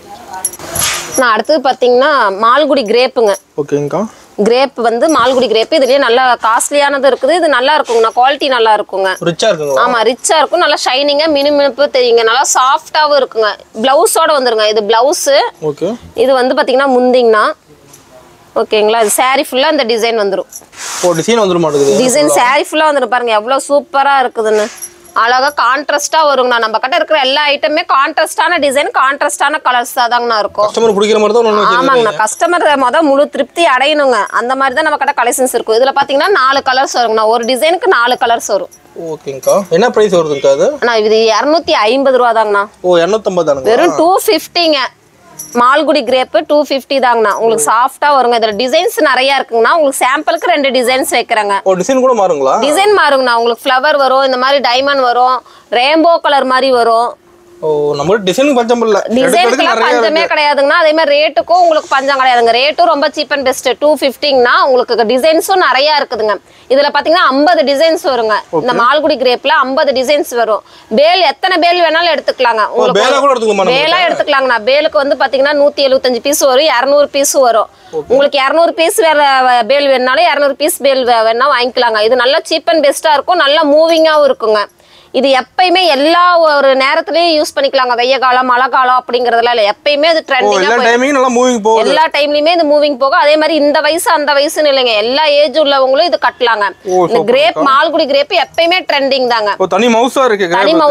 நான் அடுத்தது பாத்தீங்கன்னா மால்குடி கிரேப்புங்க. ஓகேங்கா. கிரேப் வந்து மால்குடி கிரேப். இதுலயே நல்லா காஸ்ட்லியானது இருக்குது. இது நல்லா இருக்குங்க, குவாலிட்டி நல்லா இருக்குங்க. ரிச்சா இருக்குங்க. ஆமா, ரிச்சா இருக்கும். நல்லா ஷைனிங்கா மினுமினுப்பு தெரியுங்க. நல்லா சாஃப்டாவும் இருக்குங்க. பிளவுஸோட வந்துருங்க. இது பிளவுஸ். ஓகே. இது வந்து பாத்தீங்கன்னா முந்திங்கண்ணா. ஓகேங்களா, இது சாரி ஃபுல்லா இந்த டிசைன் வந்துரும். டிசைன் வந்துரும் மாட்டேங்குது. டிசைன் சாரி ஃபுல்லா வந்துரும் பாருங்க, எவ்வளவு சூப்பரா இருக்குதுன்னு. அழகா கான்ட்ராஸ்டா வருங்கண்ணா. நம்ம கிட்ட இருக்கிற எல்லா ஐட்டமே கான்ட்ராஸ்டான டிசைன், கான்ட்ராஸ்டான கலர்ஸ் தாங்கண்ணா இருக்கும். கஸ்டமர் பிடிக்கிற மாதிரி தான். ஆமாங்கண்ணா, கஸ்டமர் முழு திருப்தி அடையணுங்க. அந்த மாதிரி தான் நம்ம கிட்ட கலெக்ஷன்ஸ் இருக்கும். இதுல பாத்தீங்கன்னா 4 கலர்ஸ் வருங்கண்ணா. ஒரு டிசைனுக்கு 4 கலர்ஸ் வரும். ஓகேங்கா. என்ன பிரைஸ் வருதுங்க அது? இது 250 ரூபா தாங்கண்ணா. 250 தானங்க. வெறும் 250ங்க. மால்குடி கிரேப் 250 தாங்கண்ணா. உங்களுக்கு சாஃப்டா வருங்க. இதுல டிசைன்ஸ் நிறைய இருக்குங்கண்ணா. உங்களுக்கு சாம்பிளுக்கு 2 டிசைன்ஸ் வைக்கிறேங்க. டிசைன் கூட மாறுங்களா? டிசைன் மாறுங்கண்ணா. உங்களுக்கு ஃப்ளவர் வரும், இந்த மாதிரி டைமண்ட் வரும், ரெயின்போ கலர் மாதிரி வரும். நம்ம டிசைனுக்கு பஞ்சம் இல்ல. டிசைனுக்குலாம் பஞ்சமே கிடையாதுங்கண்ணா. அதே மாதிரி ரேட்டுக்கும் உங்களுக்கு பஞ்சம் கிடையாதுங்க. ரேட்டும் ரொம்ப சீப் அண்ட் பெஸ்ட். 250ங்கண்ணா. உங்களுக்கு டிசைன்ஸும் நிறைய இருக்குதுங்க. இதுல பாத்தீங்கன்னா 50 டிசைன்ஸ் வருங்க. இந்த மால்குடி கிரேப்ல 50 டிசைன்ஸ் வரும். பேல் எத்தனை பேல் வேணாலும் எடுத்துக்கலாங்க. உங்களுக்கு பேலா எடுத்துக்கலாங்கண்ணா. பேலுக்கு வந்து பாத்தீங்கன்னா 175 பீஸ் வரும், 200 பீஸ் வரும். உங்களுக்கு 200 பீஸ் வேற பேல் வேணாலும் 200 பீஸ் பேல் வேணா வாங்கிக்கலாங்க. இது நல்லா சீப் அண்ட் பெஸ்டா இருக்கும். நல்லா மூவிங்காவும் இருக்குங்க. இது எப்பயுமே எல்லா ஒரு நேரத்துலயும் யூஸ் பண்ணிக்கலாங்க. வெய்ய காலம் மழை காலம் அப்படிங்கறதுல இல்ல, எப்பயுமே இது ட்ரெண்டிங்கா எல்லா டைம்லயுமே இது மூவிங் போகும். அதே மாதிரி இந்த வயசு அந்த வயசுன்னு இல்லைங்க, எல்லா ஏஜ் உள்ளவங்களும் இது கட்டலாங்க. இந்த கிரேப் மால்குடி கிரேப் எப்பயுமே ட்ரெண்டிங் தாங்க. தனி மவுசா இருக்கு.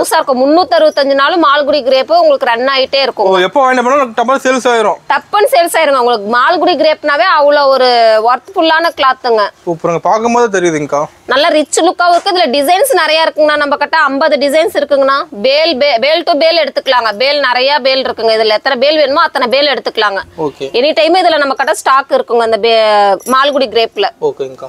365 நாளும் மால்குடி கிரேப் உங்களுக்கு ரன் ஆயிட்டே இருக்கும். டப்புன்னு சேல்ஸ் ஆயிருங்க. உங்களுக்கு மால்குடி கிரேப்னாவே அவ்வளவு ஒரு ஒர்த்ஃபுல்லான கிளாத்துங்க. பாக்கும்போது தெரியுதுங்கக்கா. நல்ல ரிச் லுக்காவும் இருக்கு. இதுல டிசைன்ஸ் நிறைய இருக்குங்கண்ணா. நம்ம கிட்ட 50 டிசைன்ஸ் இருக்குங்கண்ணா. பேல் டு பேல் எடுத்துக்கலாங்க. பேல் நிறைய பேல் இருக்குங்க. இதுல எத்தனை பேல் வேணுமோ அத்தனை பேல் எடுத்துக்கலாங்க. ஓகே. எனி டைம் இதுல நம்ம கிட்ட ஸ்டாக் இருக்குங்க அந்த மால்குடி கிரேப்ல. ஓகேங்கக்கா.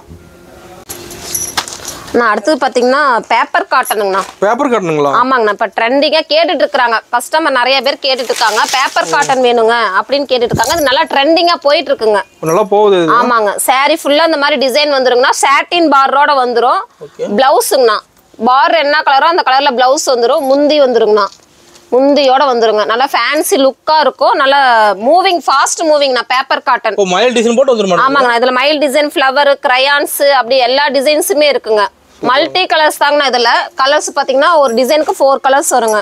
நான் அடுத்து பாத்தீங்கன்னா பேப்பர் காட்டனுங்கண்ணா. பேப்பர் காட்டனுங்களா? ஆமாங்கண்ணா. இப்ப ட்ரெண்டிங்கா கேட்டுட்டு இருக்காங்க கஸ்டமர், நிறைய பேர் கேட்டுட்டு இருக்காங்க பேப்பர் காட்டன் வேணுங்க அப்படின்னு கேட்டுட்டு இருக்காங்க. இது நல்லா ட்ரெண்டிங்கா போயிட்டு இருக்குங்க. நல்லா போகுது. ஆமாங்க. saree ஃபுல்லா இந்த மாதிரி டிசைன் வந்துருங்கண்ணா. சாட்டின் பார்ரோட வந்துரும். பிளவுஸுங்கண்ணா பார் என்ன கலரோ அந்த கலர்ல பிளவுஸ் வந்துரும். முந்தி வந்துருங்கண்ணா. முந்தியோட வந்துருங்க. நல்லா ஃபேன்சி லுக்கா இருக்கும். நல்லா மூவிங், ஃபாஸ்ட் மூவிங்ண்ணா பேப்பர் காட்டன். ஓ, மயில் டிசைன் போட்டு வந்துரும். ஆமாங்கண்ணா. இதுல மயில் டிசைன், ஃப்ளவர், கிரையான்ஸ் அப்படி எல்லா டிசைன்ஸுமே இருக்குங்க. மல்டி கலர்ஸ் தாங்கண்ணா. இதுல கலர்ஸ் பாத்தீங்கன்னா ஒரு டிசைனுக்கு 4 கலர்ஸ் வருங்க.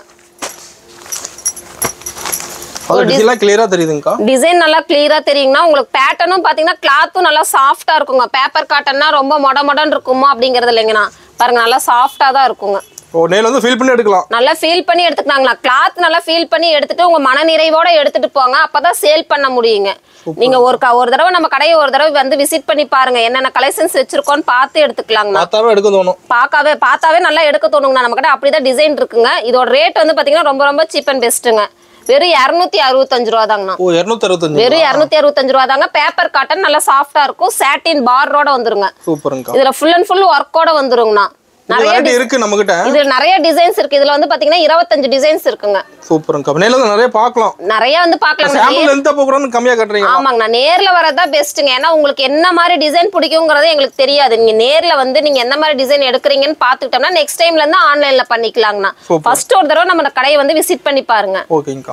கிளியரா தெரியுதுங்கக்கா. டிசைன் நல்லா கிளியரா தெரியுங்கண்ணா. உங்களுக்கு பேட்டர்னும் பாத்தீங்கன்னா கிளாத்தும் நல்லா சாஃப்டா இருக்குங்க. பேப்பர் காட்டன்னா ரொம்ப மொடன்னு இருக்குமா அப்படிங்கறது இல்லைங்கண்ணா. பாருங்க நல்லா சாஃப்டா தான் இருக்குங்க. ஓ, நேல வந்து ஃபீல் பண்ணி எடுக்கலாம். நல்லா ஃபீல் பண்ணி எடுத்துக்கலாங்களா. கிளாத் நல்லா ஃபீல் பண்ணி எடுத்துட்டு உங்க மன நிறைவோட எடுத்துட்டு போங்க. அப்பதான் சேல் பண்ண முடியுங்க. நீங்க ஒரு தடவை நம்ம கடையை ஒரு தடவை வந்து விசிட் பண்ணி பாருங்க. என்னென்ன கலெக்ஷன்ஸ் வச்சிருக்கோம்னு பார்த்து எடுத்துக்கலாங்கண்ணா. பார்த்தாவே எடுக்க தோணும். பார்த்தாவே நல்லா எடுக்க தோணுங்கண்ணா. நம்ம கிட்ட அப்படிதான் டிசைன் இருக்குங்க. இதோட ரேட் வந்து பாத்தீங்கன்னா ரொம்ப சீப் அண்ட் பெஸ்ட்டுங்க. வெறும் 265 ரூபா தாங்கண்ணா. ஓ, 265. வெறும் 265 ரூபா தாங்க. பேப்பர் காட்டன் நல்லா சாஃப்டா இருக்கும். சாட்டின் பார்ரோட வந்துருங்க. சூப்பர்ங்கா. இதுல ஃபுல் அண்ட் ஃபுல் ஒர்க்கோட வந்துருங்கண்ணா. நிறைய இருக்கு நம்ம கிட்ட. இதுல நிறைய டிசைன்ஸ் இருக்கு. இதுல வந்து பாத்தீங்கன்னா 25 டிசைன்ஸ் இருக்குங்க. சூப்பர்ங்கா. நேர்ல வந்து நிறைய பார்க்கலாம். நிறைய வந்து பார்க்கலாம். சாம்பிள் எந்த போக்குறோம்னு கம்மியா கட்டறீங்க. ஆமாங்க. நேர்ல வரதா பெஸ்ட்ங்க. ஏன்னா உங்களுக்கு என்ன மாதிரி டிசைன் பிடிக்கும்ங்கறது எங்களுக்கு தெரியாது. நீங்க நேர்ல வந்து நீங்க என்ன மாதிரி டிசைன் எடுக்கறீங்கன்னு பாத்துக்கிட்டோம்னா நெக்ஸ்ட் டைம்ல இருந்து ஆன்லைன்ல பண்ணிக்கலாங்கண்ணா. ஃபர்ஸ்ட் ஒரு தடவை நம்ம கடையை வந்து விசிட் பண்ணி பாருங்க. ஓகேங்கா.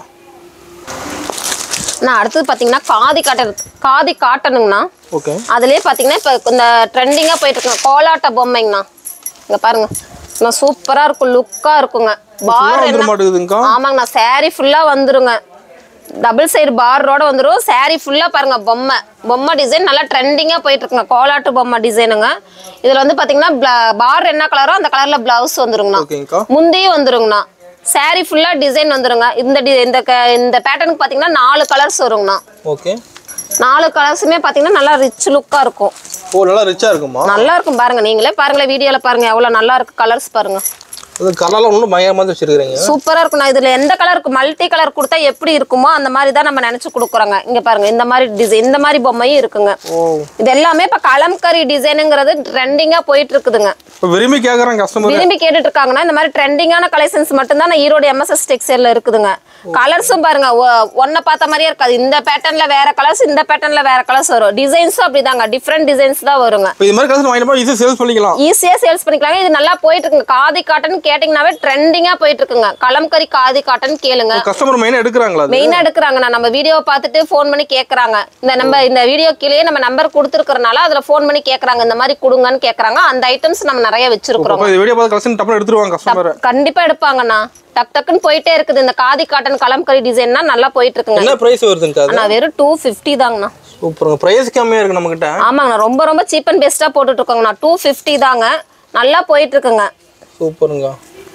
நான் அடுத்து பாத்தீங்கன்னா காதி காட்டனுங்கண்ணா. ஓகே. அதுலயே பாத்தீங்கன்னா இப்ப இந்த ட்ரெண்டிங்கா போயிட்டு இருக்குங்க கோலாட்ட பொம்மைங்கண்ணா. இங்க பாருங்க நான் சூப்பரா இருக்கும். லுக்கா இருக்குங்க. பார் ஆமாங்கண்ணா. saree ஃபுல்லா வந்துருங்க. டபுள் சைடு பார்ரோட வந்துரும். saree ஃபுல்லா பாருங்க பொம்மை டிசைன் நல்லா ட்ரெண்டிங்கா போயிட்டு இருக்குங்க. கோலாட்டு பொம்மை டிசைனுங்க. இதுல வந்து பாத்தீங்கன்னா பார் என்ன கலரோ அந்த கலர்ல பிளவுஸ் வந்துருங்கண்ணா. முந்தியும் வந்துருங்கண்ணா. saree ஃபுல்லா டிசைன் வந்துருங்க. இந்த பேட்டர்னுக்கு பாத்தீங்கன்னா 4 கலர்ஸ் வருங்கண்ணா. ஓகே. 4 கலர்ஸுமே பாத்தீங்கன்னா நல்லா ரிச் லுக்கா இருக்கும். ஓ, நல்லா ரிச்சா இருக்குமா? நல்லா இருக்கும். பாருங்க நீங்களே பாருங்களேன் வீடியோல பாருங்க எவ்வளவு நல்லா இருக்கு. கலர்ஸ் பாருங்க. இது கலர்ல ஒண்ணு பயமா வச்சிருக்கீங்க. சூப்பரா இருக்கும். நான் இதுல எந்த கலருக்கு மல்டி கலர் கொடுத்தா எப்படி இருக்குமோ அந்த மாதிரி தான் நம்ம நினைச்சு கொடுக்குறோங்க. இங்க பாருங்க இந்த மாதிரி டிசைன், இந்த மாதிரி பொம்மையும் இருக்குங்க. இது எல்லாமே இப்ப கலம்கரி டிசைனுங்கிறது ட்ரெண்டிங்கா போயிட்டு இருக்குதுங்க. விரும்பி கேக்குறாங்க கஸ்டமர். விரும்பி கேட்டுட்டு இருக்காங்கன்னா இந்த மாதிரி ட்ரெண்டிங்கான கலெக்ஷன்ஸ் மட்டும் தான் ஈரோடு MSS டெக்ஸ்டைல்ல இருக்குதுங்க. கலர்ஸும் பாருங்க ஒன்ன பார்த்த மாதிரியே இருக்காது. இந்த பேட்டர்ன்ல வேற கலர்ஸ், இந்த பேட்டர்ன்ல வேற கலர்ஸ் வரும். டிசைன்ஸும் அப்படிதாங்க. டிஃபரெண்ட் டிசைன்ஸ் தான் வருங்க. இது மாதிரி கலெக்ஷன் வாங்கினா ஈஸியா சேல்ஸ் பண்ணிக்கலாம். ஈஸியா சேல்ஸ் பண்ணிக்கலாம். இது நல்லா போயிட்டு இருக்குங்க. காதி காட்டன் கேட்டிங்கனாவே ட்ரெண்டிங்கா போயிட்டு இருக்குங்க. கலம்கரி காதி காட்டன் கேளுங்க. கஸ்டமர் மெயினா எடுக்கறாங்களா? மெயினா எடுக்கறாங்க. நம்ம வீடியோ பார்த்துட்டு ஃபோன் பண்ணி கேக்குறாங்க. இந்த வீடியோ கீழே நம்ம நம்பர் கொடுத்துருக்கறனால அதுல ஃபோன் பண்ணி கேக்குறாங்க. இந்த மாதிரி கொடுங்கன்னு கேக்குறாங்க. அந்த ஐட்டம்ஸ் நம்ம நிறைய வச்சிருக்கோம். இந்த வீடியோ பார்த்து கலெக்ஷன் டப்பா எடுத்துருவாங்க கஸ்டமர். கண்டிப்பா எடுப்பாங்கண்ணா. டக்குன்னு போயிட்டே இருக்குது. இந்த காதி காட்டன் கலம்கரி டிசைன்னா நல்லா போயிட்டு இருக்குங்க. என்ன பிரைஸ் வருதுங்க அது? நான் வெறும் 250 தாங்கண்ணா. சூப்பர்ங்க. பிரைஸ் கம்மியா இருக்கு நம்ம கிட்ட. ஆமாங்கண்ணா. ரொம்ப சீப் அண்ட் பெஸ்டா போட்டுட்டு இருக்கோங்கண்ணா. 250 தாங்க. நல்லா போயிட்டு இருக்குங்க. சூப்பர்ங்க.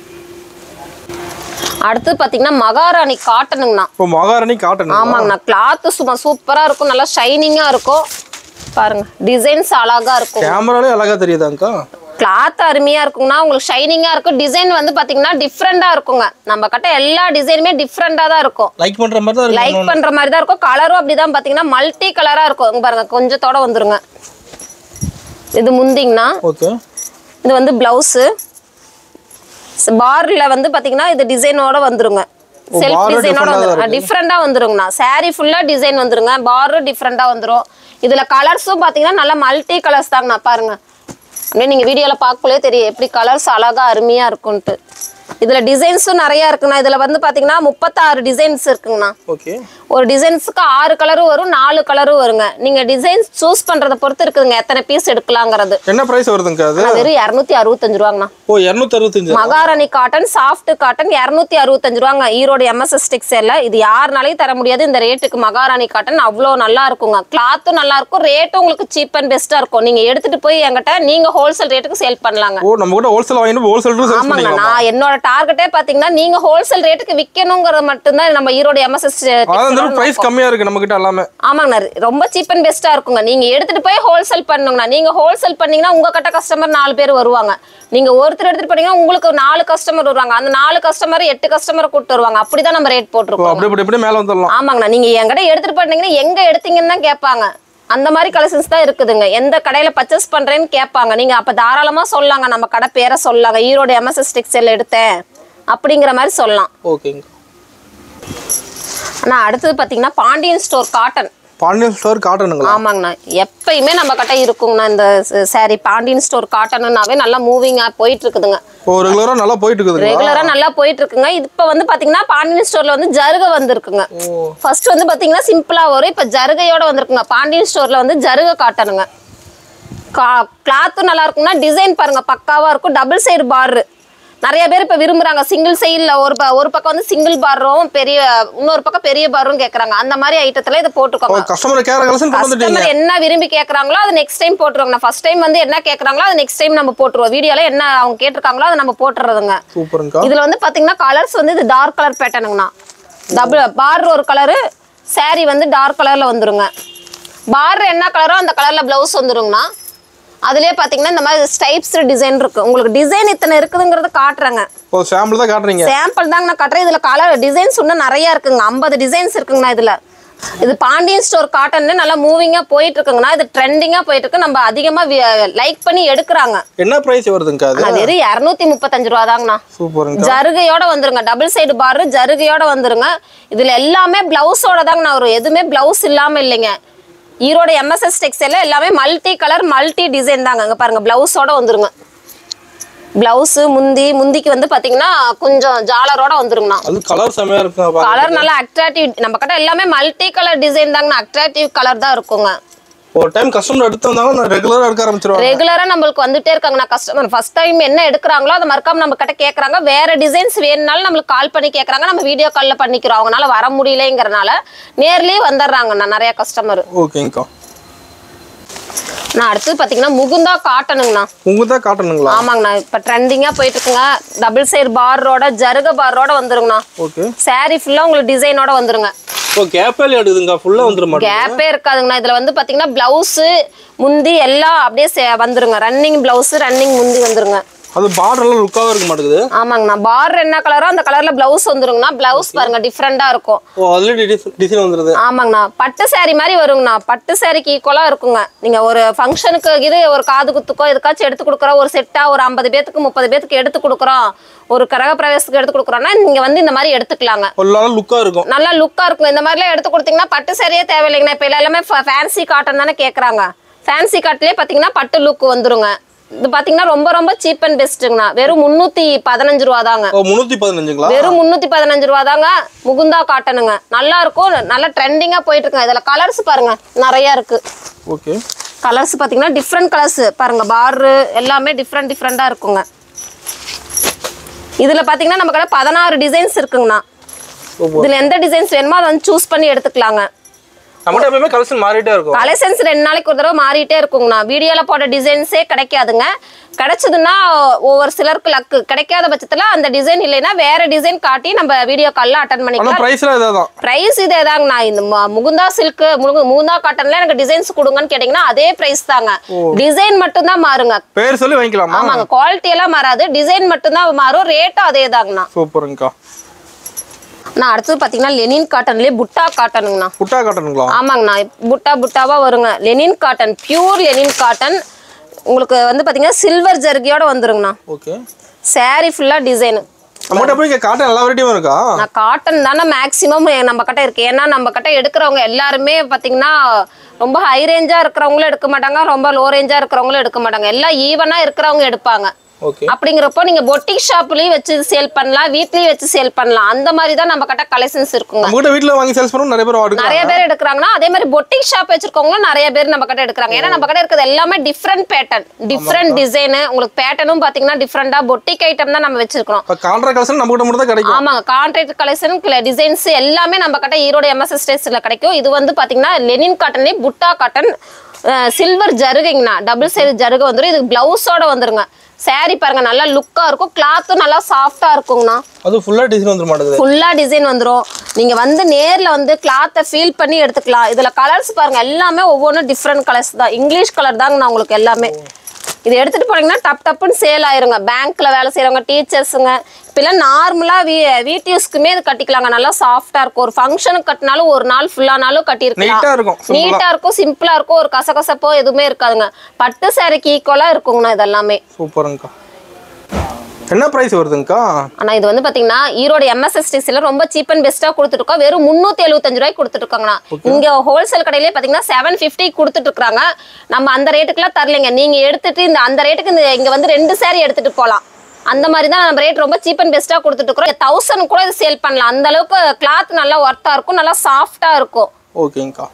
அடுத்து பாத்தீங்கன்னா மகாராணி காட்டனுங்கண்ணா. இப்போ மகாராணி காட்டன். ஆமாங்கண்ணா. கிளாத் சும்மா சூப்பரா இருக்கும். நல்லா ஷைனிங்கா இருக்கும். பாருங்க டிசைன்ஸ் அழகா இருக்கும். கேமராலே அழகா தெரியுதாங்கா? கிளாத் அருமையா இருக்குங்கண்ணா. உங்களுக்கு ஷைனிங்கா இருக்கும். டிசைன் வந்து பாத்தீங்கன்னா டிஃப்ரெண்டா இருக்குங்க. நம்ம கிட்ட எல்லா டிசைனுமே டிஃப்ரெண்டா தான் இருக்கும். லைக் பண்ற மாதிரி தான் இருக்கும். லைக் பண்ற மாதிரி தான் இருக்கும். கலரும் அப்படிதான் பாத்தீங்கன்னா மல்டி கலரா இருக்கும். இங்க பாருங்க கொஞ்சத்தோட வந்துருங்க. இது முந்திங்கண்ணா. ஓகே. இது வந்து பிளவுஸ். பார்ல வந்து பாத்தீங்கன்னா இது டிசைனோட வந்துருங்க. செல்ஃப் டிசைனோட வந்துரும். டிஃப்ரெண்டா வந்துருங்கண்ணா. saree ஃபுல்லா டிசைன் வந்துருங்க. பாரும் டிஃப்ரெண்டா வந்துரும். இதுல கலர்ஸும் பாத்தீங்கன்னா நல்ல மல்டி கலர்ஸ் தாங்கண்ணா. பாருங்க அப்படியே நீங்க வீடியோல பார்க்கலே தெரியும் எப்படி கலர்ஸ் அழகா அருமையா இருக்கும்ட்டு. இதுல டிசைன்ஸும் நிறைய இருக்குண்ணா. இதுல வந்து பாத்தீங்கன்னா 36 டிசைன்ஸ் இருக்குங்கண்ணா. ஓகே. ஒரு டிசைன்ஸ்க்கு 6 கலரும் வரும், 4 கலரும் வருங்க. நீங்க டிசைன்ஸ் சூஸ் பண்றத பொறுத்து இருக்குதுங்க எத்தனை பீஸ் எடுக்கலாங்கிறது. என்ன பிரைஸ் வருதுங்க அது? வெறும் 265 ரூபாங்கண்ணா. ஓ, 265. மகாராணி காட்டன் சாஃப்ட் காட்டன் 265 ரூபாங்க. ஈரோடு MSS டெக்ஸ்டைல்ல. இது யாருனாலையும் தர முடியாது இந்த ரேட்டுக்கு. மகாராணி காட்டன் அவ்வளோ நல்லா இருக்குங்க. கிளாத்தும் நல்லா இருக்கும். ரேட்டும் உங்களுக்கு சீப் அண்ட் பெஸ்டா இருக்கும். நீங்க எடுத்துட்டு போய் என்கிட்ட நீங்க ஹோல்சேல் ரேட்டுக்கு சேல் பண்ணலாங்க. ஓ, நம்ம கிட்ட ஹோல்சேல் வாங்கினா ஹோல்சேல் ரேட் சேல் பண்ணலாம். நான் என்னோட டார்கெட்டே பாத்தீங்கன்னா நீங்க ஹோல்சேல் ரேட்டுக்கு விக்கணுங்கிறது மட்டும் தான் நம்ம ஈரோடு MSS பிரைஸ் கம்மியா இருக்கு நம்ம கிட்ட எல்லாமே. ஆமாங்கண்ணா, ரொம்ப சீப் அண்ட் பெஸ்டா இருக்குங்க. நீங்க எடுத்துட்டு போய் ஹோல்சேல் பண்ணுங்கண்ணா. நீங்க ஹோல்சேல் பண்ணீங்கன்னா உங்க கிட்ட கஸ்டமர் 4 பேர் வருவாங்க. நீங்க ஒருத்தர் எடுத்துட்டு போனீங்கன்னா உங்களுக்கு 4 கஸ்டமர் வருவாங்க. அந்த 4 கஸ்டமர் 8 கஸ்டமர் கூட்டு வருவாங்க. அப்படிதான் நம்ம ரேட் போட்டுருக்கோம். அப்படி மேல வந்துடலாம். ஆமாங்கண்ணா, நீங்க என்கிட்ட எடுத்துட்டு போனீங்கன்னா எங்க எடுத்தீங்கன்னு தான் கேட்பாங்க. அந்த மாதிரி கலெக்ஷன்ஸ் தான் இருக்குதுங்க. எந்த கடையில பர்ச்சேஸ் பண்றேன்னு கேட்பாங்க. நீங்க அப்ப தாராளமா சொல்லலாங்க, நம்ம கடை பேரை சொல்லலாங்க, ஈரோடு MSS டெக்ஸ்டைல் எடுத்தேன் அப்படிங்கிற மாதிரி சொல்லலாம். ஓகேங்க. ஆனா அடுத்தது பாத்தீங்கன்னா Pandian store cotton. Pandian store காட்டனுங்களா? ஆமாங்கண்ணா, எப்பயுமே நம்ம கிட்ட இருக்குங்கண்ணா இந்த சாரி. பாண்டியன் ஸ்டோர் காட்டன்னாவே நல்லா மூவிங்கா போயிட்டு இருக்குதுங்க. ரெகுலரா நல்லா போயிட்டு இருக்குதுங்க. ரெகுலரா நல்லா போயிட்டு இருக்குங்க. இப்ப வந்து பாத்தீங்கன்னா பாண்டியன் ஸ்டோர்ல வந்து ஜருகை வந்திருக்குங்க. ஃபர்ஸ்ட் வந்து பாத்தீங்கன்னா சிம்பிளா வரும், இப்ப ஜருகையோட வந்திருக்குங்க. பாண்டியன் ஸ்டோர்ல வந்து ஜருகை காட்டனுங்க. கிளாத்தும் நல்லா இருக்குங்க. டிசைன் பாருங்க பக்காவா இருக்கும். டபுள் சைடு பார்டர் நிறைய பேர் இப்ப விரும்புறாங்க. சிங்கிள் சைடுல ஒரு பக்கம் வந்து சிங்கிள் பார்ரும், இன்னொரு பக்கம் பெரிய பார்ரும் கேக்குறாங்க. அந்த மாதிரி ஐட்டத்துல இதை போட்டுக்கோங்க. கஸ்டமர் என்ன விரும்பி கேக்குறாங்களோ அது நெக்ஸ்ட் டைம் போட்டுருவாங்க. ஃபர்ஸ்ட் டைம் வந்து என்ன கேக்குறாங்களோ அது நெக்ஸ்ட் டைம் நம்ம போட்டுருவோம். வீடியோல என்ன அவங்க கேட்டிருக்காங்களோ அதை நம்ம போட்டுறதுங்க. இதுல வந்து பாத்தீங்கன்னா கலர்ஸ் வந்து இது டார்க் கலர் பேட்டர்னுங்கண்ணா. டபுள் பார்டர் ஒரு கலரு, சாரி வந்து டார்க் கலர்ல வந்துருங்க. பார்டர் என்ன கலரோ அந்த கலர்ல பிளவுஸ் வந்துருங்கண்ணா. அதுலயே பாத்தீங்கன்னா இந்த மாதிரி ஸ்டைப்ஸ் டிசைன் இருக்கு. உங்களுக்கு டிசைன் இத்தனை இருக்குதுங்கறத காட்டுறேங்க. சாம்பிள் தான் காட்டுறீங்க? சாம்பிள் தாங்க நான் காட்டுறேன். இதுல கலர் டிசைன்ஸ் இன்னும் நிறைய இருக்குங்க. 50 டிசைன்ஸ் இருக்குங்கண்ணா இதுல. இது பாண்டியன் ஸ்டோர் காட்டன்னு நல்லா மூவிங்கா போயிட்டு இருக்குங்கண்ணா. இது ட்ரெண்டிங்கா போயிட்டு இருக்கு. நம்ம அதிகமா லைக் பண்ணி எடுக்கிறாங்க. என்ன பிரைஸ் வருதுங்க? அது வெறும் 235 ரூபா தாங்கண்ணா. சூப்பருங்க. ஜருகையோட வந்துருங்க. டபுள் சைடு பார் ஜருகையோட வந்துருங்க. இதுல எல்லாமே பிளவுஸோட தாங்கண்ணா வரும். எதுவுமே பிளவுஸ் இல்லாம இல்லைங்க. ஈரோடு MSS டெக்ஸ்டைல்ல எல்லாமே மல்டி கலர் மல்டி டிசைன் தாங்க. அங்க பாருங்க பிளவுஸோட வந்துருங்க. பிளவுஸ் முந்திக்கு வந்து பாத்தீங்கன்னா கொஞ்சம் ஜாலரோட வந்துருங்கண்ணா. அது கலர் செமையா இருக்கும். கலர் நல்லா அட்ராக்டிவ். நம்ம கிட்ட எல்லாமே மல்டி கலர் டிசைன் தாங்க. அட்ராக்டிவ் கலர் தான் இருக்குங்க. ஒரு டைம் கஸ்டமர் எடுத்து வந்தாங்க ரெகுலரா எடுக்க ஆரம்பிச்சிருவாங்க. ரெகுலரா நம்மளுக்கு வந்துட்டே இருக்காங்க. கஸ்டமர் ஃபர்ஸ்ட் டைம் என்ன எடுக்கிறாங்களோ அதை மறக்காம நம்ம கிட்ட கேக்குறாங்க. வேற டிசைன்ஸ் வேணும்னாலும் நம்மளுக்கு கால் பண்ணி கேக்குறாங்க. நம்ம வீடியோ கால்ல பண்ணிக்கிறோம். அவங்களால வர முடியலங்கிறனால நேர்லயே வந்துடுறாங்கண்ணா நிறைய கஸ்டமர். ஓகேங்கக்கா. நான் அடுத்து பாத்தீங்கன்னா முகுந்தா காட்டனுங்கண்ணா. முகுந்தா காட்டனுங்களா? ஆமாங்கண்ணா, இப்ப ட்ரெண்டிங்கா போயிட்டு இருக்குங்க. டபுள் சைடு பார்ரோட ஜருக பார்ரோட வந்துருங்கண்ணா. ஓகே. சாரி ஃபுல்லா உங்களுக்கு டிசைனோட வந்துருங்க. கேப்பே எடுக்குதுங்க, ஃபுல்லா வந்துரும் மாட்டேங்குது. கேப்பே இருக்காதுங்கண்ணா. இதுல வந்து பாத்தீங்கன்னா பிளவுஸ் முந்தி எல்லாம் அப்படியே வந்துருங்க. ரன்னிங் பிளவுஸ் ரன்னிங் முந்தி வந்துருங்க. அது பார்டர் எல்லாம் லுக்காவே இருக்க மாட்டேங்குது. ஆமாங்கண்ணா, பார்டர் என்ன கலரோ அந்த கலர்ல பிளவுஸ் வந்துருங்கண்ணா. பிளவுஸ் பாருங்க டிஃபரெண்டா இருக்கும். ஆல்ரெடி டிசைன் வந்துருது. ஆமாங்கண்ணா, பட்டு சாரி மாதிரி வருங்கண்ணா. பட்டு சாரிக்கு ஈக்குவலா இருக்குங்க. நீங்க ஒரு ஃபங்க்ஷனுக்கு இது ஒரு காது குத்துக்கோ எதுக்காச்சும் எடுத்து கொடுக்குறோம், ஒரு செட்டா ஒரு 50 பேத்துக்கு 30 பேத்துக்கு எடுத்து கொடுக்குறோம், ஒரு கரக பிரவேசத்துக்கு எடுத்து கொடுக்குறோம்னா நீங்க வந்து இந்த மாதிரி எடுத்துக்கலாங்க. லுக்கா இருக்கும். நல்லா லுக்கா இருக்கும். இந்த மாதிரிலாம் எடுத்து கொடுத்தீங்கன்னா பட்டு சாரியே தேவையில்லைங்கண்ணா. இப்ப எல்லாமே ஃபேன்சி காட்டன் தானே கேக்குறாங்க. ஃபேன்சி காட்லயே பாத்தீங்கன்னா பட்டு லுக் வந்துருங்க. இது பாத்தீங்கன்னா ரொம்ப ரொம்ப சீப் அண்ட் பெஸ்ட்ங்கண்ணா. வெறும் 315 ரூபா தாங்க. 315ங்களா? வெறும் 315 ரூபா தாங்க. முகுந்தா காட்டனுங்க. நல்லா இருக்கும். நல்லா ட்ரெண்டிங்கா போயிட்டு இருக்குங்க. இதுல கலர்ஸ் பாருங்க நிறைய இருக்கு. ஓகே. கலர்ஸ் பாத்தீங்கன்னா டிஃப்ரெண்ட் கலர்ஸ் பாருங்க. பார்டர் எல்லாமே டிஃப்ரெண்டா இருக்குங்க. இதுல பாத்தீங்கன்னா நம்ம கிட்ட 16 டிசைன்ஸ் இருக்குங்கண்ணா. இதுல எந்த டிசைன்ஸ் வேணுமோ அதை வந்து சூஸ் பண்ணி எடுத்துக்கலாங்க. நம்மட்ட எப்பவுமே கலெக்ஷன் மாறிட்டே இருக்கும். கலெக்ஷன்ஸ் 2 நாளைக்கு ஒரு தடவை மாறிட்டே இருக்குங்கண்ணா. வீடியோல போட்ட டிசைன்ஸே கிடைக்காதுங்க. கிடைச்சதுன்னா ஒவ்வொரு சிலருக்கு லக்கு. கிடைக்காத பட்சத்துல அந்த டிசைன் இல்லைன்னா வேற டிசைன் காட்டி நம்ம வீடியோ கால்ல அட்டெண்ட் பண்ணிக்கலாம். பிரைஸ் இதேதாங்கண்ணா. இந்த முகுந்தா சில்க் முகுந்தா காட்டன்ல எனக்கு டிசைன்ஸ் கொடுங்கன்னு கேட்டீங்கன்னா அதே பிரைஸ் தாங்க. டிசைன் மட்டும் தான் மாறுங்க. பேர் சொல்லி வாங்கிக்கலாம். ஆமாங்க, குவாலிட்டி எல்லாம் மாறாது. டிசைன் மட்டும் தான் மாறும். ரேட்டும் அதே தாங்கண்ணா. சூப்பருங்கக்கா. நான் அடுத்து பாத்தீங்கன்னா லெனின் காட்டன்லயே புட்டா காட்டனுங்கண்ணா. புட்டா காட்டனுங்களா? ஆமாங்கண்ணா, புட்டாவா வருங்க. Linen cotton, pure linen cotton. உங்களுக்கு வந்து பாத்தீங்கன்னா சில்வர் ஜர்கியோட வந்துருங்கண்ணா. ஓகே. சாரி ஃபுல்லா டிசைன். நம்மட்ட போய் காட்டன் எல்லா வெரைட்டியும் இருக்கா? நான் காட்டன் தானே மேக்ஸிமம் நம்ம கிட்ட இருக்கு. ஏன்னா நம்ம கிட்ட எடுக்கிறவங்க எல்லாருமே பாத்தீங்கன்னா ரொம்ப ஹை ரேஞ்சா இருக்கிறவங்களும் எடுக்க மாட்டாங்க, ரொம்ப லோ ரேஞ்சா இருக்கிறவங்களும் எடுக்க மாட்டாங்க. எல்லாம் ஈவனா இருக்கிறவங்க எடுப்பாங்க. அப்படிங்கிறப்போ நீங்க பொட்டிக் ஷாப்லயும் வச்சு சேல் பண்ணலாம், வீட்லயும் வச்சு சேல் பண்ணலாம். அந்த மாதிரி தான் நம்ம கிட்ட கலெக்ஷன்ஸ் இருக்குங்க. நம்ம கிட்ட வீட்ல வாங்கி சேல்ஸ் பண்ணனும் நிறைய பேர் எடுக்கறாங்கன்னா அதே மாதிரி பொட்டிக் ஷாப் வச்சிருக்கவங்களும் நிறைய பேர் நம்ம கிட்ட எடுக்கறாங்க. ஏன்னா நம்ம கிட்ட இருக்கிறது எல்லாமே டிஃபரெண்ட் பேட்டர்ன், டிஃபரெண்ட் டிசைன். உங்களுக்கு பேட்டர்னும் பாத்தீங்கன்னா டிஃபரெண்டா பொட்டிக் ஐட்டம் தான் நம்ம வச்சிருக்கோம். கான்ட்ராக்ட் கலெக்ஷன் நம்ம கிட்ட மட்டும் தான் கிடைக்கும். ஆமாங்க, கான்ட்ராக்ட் கலெக்ஷன் டிசைன்ஸ் எல்லாமே நம்ம கிட்ட ஈரோடு MSS டெக்ஸ்டைல்ஸ்ல கிடைக்கும். இது வந்து பாத்தீங்கன்னா லெனின் காட்டன்லயே புட்டா காட்டன் சில்வர் ஜருகைங்கண்ணா. டபுள் சைடு ஜருகை வந்துரும். இது பிளவுஸோட வந்துருங்க. saree பாருங்க நல்லா லுக்கா இருக்கும் கிளாத்தும் நல்லா சாஃப்ட்டா இருக்குங்கண்ணா அது ஃபுல்லா டிசைன் வந்துர மாட்டேங்குது ஃபுல்லா டிசைன் வந்துரும் நீங்க வந்து நேர்ல வந்து கிளாத்தை ஃபீல் பண்ணி எடுத்துக்கலாம் இதுல கலர்ஸ் பாருங்க எல்லாமே ஒவ்வொன்றும் டிஃப்ரெண்ட் கலர்ஸ் தான் இங்கிலீஷ் கலர் தாங்கண்ணா உங்களுக்கு எல்லாமே இது எடுத்துட்டு போனீங்கன்னா டப் டப்புன்னு சேல் ஆயிருங்க பேங்க்ல வேலை செய்யறவங்க டீச்சர்ஸுங்க இப்பெல்லாம் நார்மலா வீட்டு யூஸ்க்குமே இது கட்டிக்கலாங்க நல்லா சாஃப்டா இருக்கும் ஒரு ஃபங்க்ஷனுக்கு கட்டினாலும் ஒரு நாள் ஃபுல்லானாலும் கட்டியிருக்கலாம் நீட்டா இருக்கும் சிம்பிளா இருக்கும் ஒரு கசகசப்போ எதுவுமே இருக்காதுங்க பட்டு சாரிக்கு ஈக்குவலா இருக்குங்கண்ணா இதெல்லாமே சூப்பருங்கக்கா என்ன பிரைஸ் வருதுங்கக்கா ஆனா இது வந்து பாத்தீங்கன்னா ஈரோடு MSSTCல ரொம்ப சீப் அண்ட் பெஸ்டா கொடுத்துட்டு இருக்கோம் வெறும் 375 ரூபாய்க்கு கொடுத்துட்டு இருக்காங்கண்ணா இங்க ஹோல்சேல் கடையிலே பாத்தீங்கன்னா 750 கொடுத்துட்டு இருக்காங்க நம்ம அந்த ரேட்டுக்குலாம் தரலைங்க நீங்க எடுத்துட்டு இந்த அந்த ரேட்டுக்கு இங்க வந்து 2 saree எடுத்துட்டு போலாம் அந்த மாதிரி தான் நம்ம ரேட் ரொம்ப சீப் அண்ட் பெஸ்டா கொடுத்துட்டு இருக்கோம் 1000 கூட இது சேல் பண்ணலாம் அந்த அளவுக்கு கிளாத் நல்லா ஒர்த்தா இருக்கும் நல்லா சாஃப்டா இருக்கும் ஓகேங்கக்கா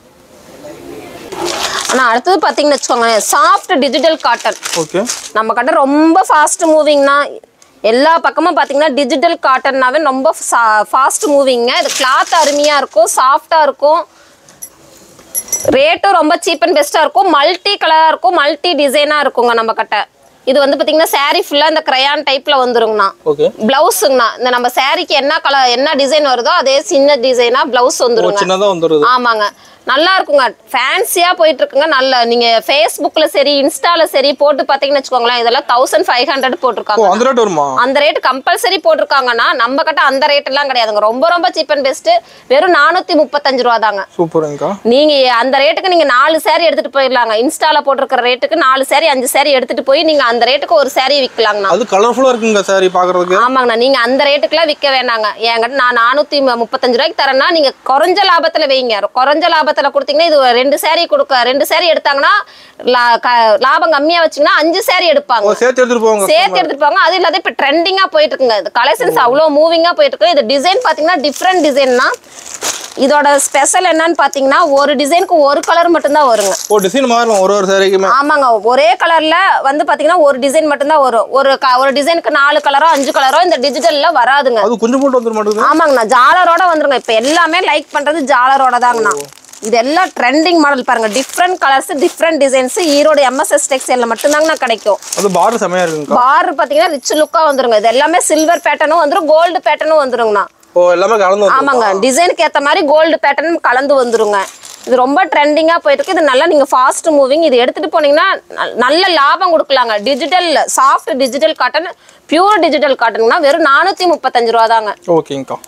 ஆனா அடுத்து பாத்தீங்கன்னா வெச்சுக்கோங்க சாஃப்ட் டிஜிட்டல் காட்டன் ஓகே நம்ம கடை ரொம்ப ஃபாஸ்ட் மூவிங்னா எல்லா பக்கமும் பாத்தீங்கன்னா டிஜிட்டல் காட்டன்னாவே ரொம்ப ஃபாஸ்ட் மூவிங்க இது கிளாத் அருமையா இருக்கும் சாஃப்டா இருக்கும் ரேட்டும் ரொம்ப சீப் அண்ட் பெஸ்டா இருக்கும் மல்டி கலரா இருக்கும் மல்டி டிசைனா இருக்குங்க நம்ம கிட்ட இது வந்து பாத்தீங்கன்னா saree ஃபுல்லா இந்த கிரையான் டைப்ல வந்துருங்கண்ணா பிளவுஸுங்கண்ணா இந்த நம்ம சாரிக்கு என்ன கலர் என்ன டிசைன் வருதோ அதே சின்ன டிசைனா பிளவுஸ் வந்துருங்க ஆமாங்க நல்லா இருக்குங்க ஃபேன்சியா போயிட்டு இருக்குங்க நல்ல நீங்க Facebookல சரி இன்ஸ்டால சரி போட்டு பாத்தீங்கன்னு வெச்சுக்கோங்களேன் இதெல்லாம் 1500 போட்டுருக்காங்க அந்த ரேட் வருமா அந்த ரேட் கம்பல்சரி போட்டுருக்காங்கன்னா நம்ம கிட்ட அந்த ரேட் எல்லாம் கிடையாதுங்க ரொம்ப ரொம்ப சீப் அண்ட் பெஸ்ட் வெறும் 435 ரூபா தாங்க சூப்பர்ங்கா நீங்க அந்த ரேட்டுக்கு நீங்க 4 saree எடுத்துட்டு போயிடலாங்க இன்ஸ்டால போட்டுருக்கிற ரேட்டுக்கு 4 saree 5 saree எடுத்துட்டு போய் நீங்க அந்த ரேட்டுக்கு ஒரு saree விக்கலாங்கண்ணா அது கலர்ஃபுல்லா இருக்குங்க saree பாக்குறதுக்கு ஆமாங்கண்ணா நீங்க அந்த ரேட்டுக்குலாம் விற்க வேணாங்க என்கிட்ட நான் 435 ரூபாய்க்கு தரேன்னா நீங்க குறைஞ்ச லாபத்துல வைங்க குறைஞ்ச லாபத்துல கொடுத்தீங்கன்னா இது 2 saree கொடுக்க 2 saree எடுத்தாங்கன்னா லாபம் கம்மியா வச்சீங்கன்னா 5 saree எடுப்பாங்க சேர்த்து எடுத்துட்டு போவாங்க அது இல்லாத இப்ப ட்ரெண்டிங்கா போயிட்டு இருக்குங்க இது கலெக்ஷன்ஸ் அவ்வளவு மூவிங்கா போயிட்டு இருக்கு இது டிசைன் பாத்தீங்கன்னா டிஃப்ரெண்ட் டிசைன்னா இதோட ஸ்பெஷல் என்னன்னு பாத்தீங்கன்னா ஒரு டிசைனுக்கு ஒரு கலர் மட்டும் தான் வருங்க டிசைன் மாறும் ஒரு சாரிக்குமே ஆமாங்க ஒரே கலர்ல வந்து பாத்தீங்கன்னா ஒரு டிசைன் மட்டும் தான் வரும் ஒரு டிசைனுக்கு 4 கலரோ 5 கலரோ இந்த டிஜிட்டல்ல வராதுங்க அது கொஞ்சம் போட்டு வந்துர மாட்டேங்குது ஆமாங்கண்ணா ஜாலரோட வந்துருங்க இப்ப எல்லாமே லைக் பண்றது ஜாலரோட தாங்கண்ணா இதெல்லாம் ட்ரெண்டிங் மாடல் பாருங்க different colours different designs Erode MSS டெக்ஸ்டைல்ல மட்டும் தாங்கண்ணா கிடைக்கும் அது பார்டர் செமையா இருக்குங்க பார்டர் பாத்தீங்கன்னா ரிச் லுக்கா வந்துருங்க இது எல்லாமே சில்வர் பேட்டர்னும் வந்துரும் கோல்டு பேட்டர்னும் வந்துருங்கண்ணா எல்லாமே கலந்து ஆமாங்க டிசைனுக்கு ஏத்த மாதிரி கோல்டு பேட்டர்ன் கலந்து வந்துருங்க இது ரொம்ப ட்ரெண்டிங்கா போயிட்டு இருக்கு இது நல்லா நீங்க ஃபாஸ்ட் மூவிங் இது எடுத்துட்டு போனீங்கன்னா நல்ல லாபம் கொடுக்கலாங்க digital soft digital cotton pure digital காட்டன்னா வெறும் 435 ரூபா தாங்க ஓகேங்கா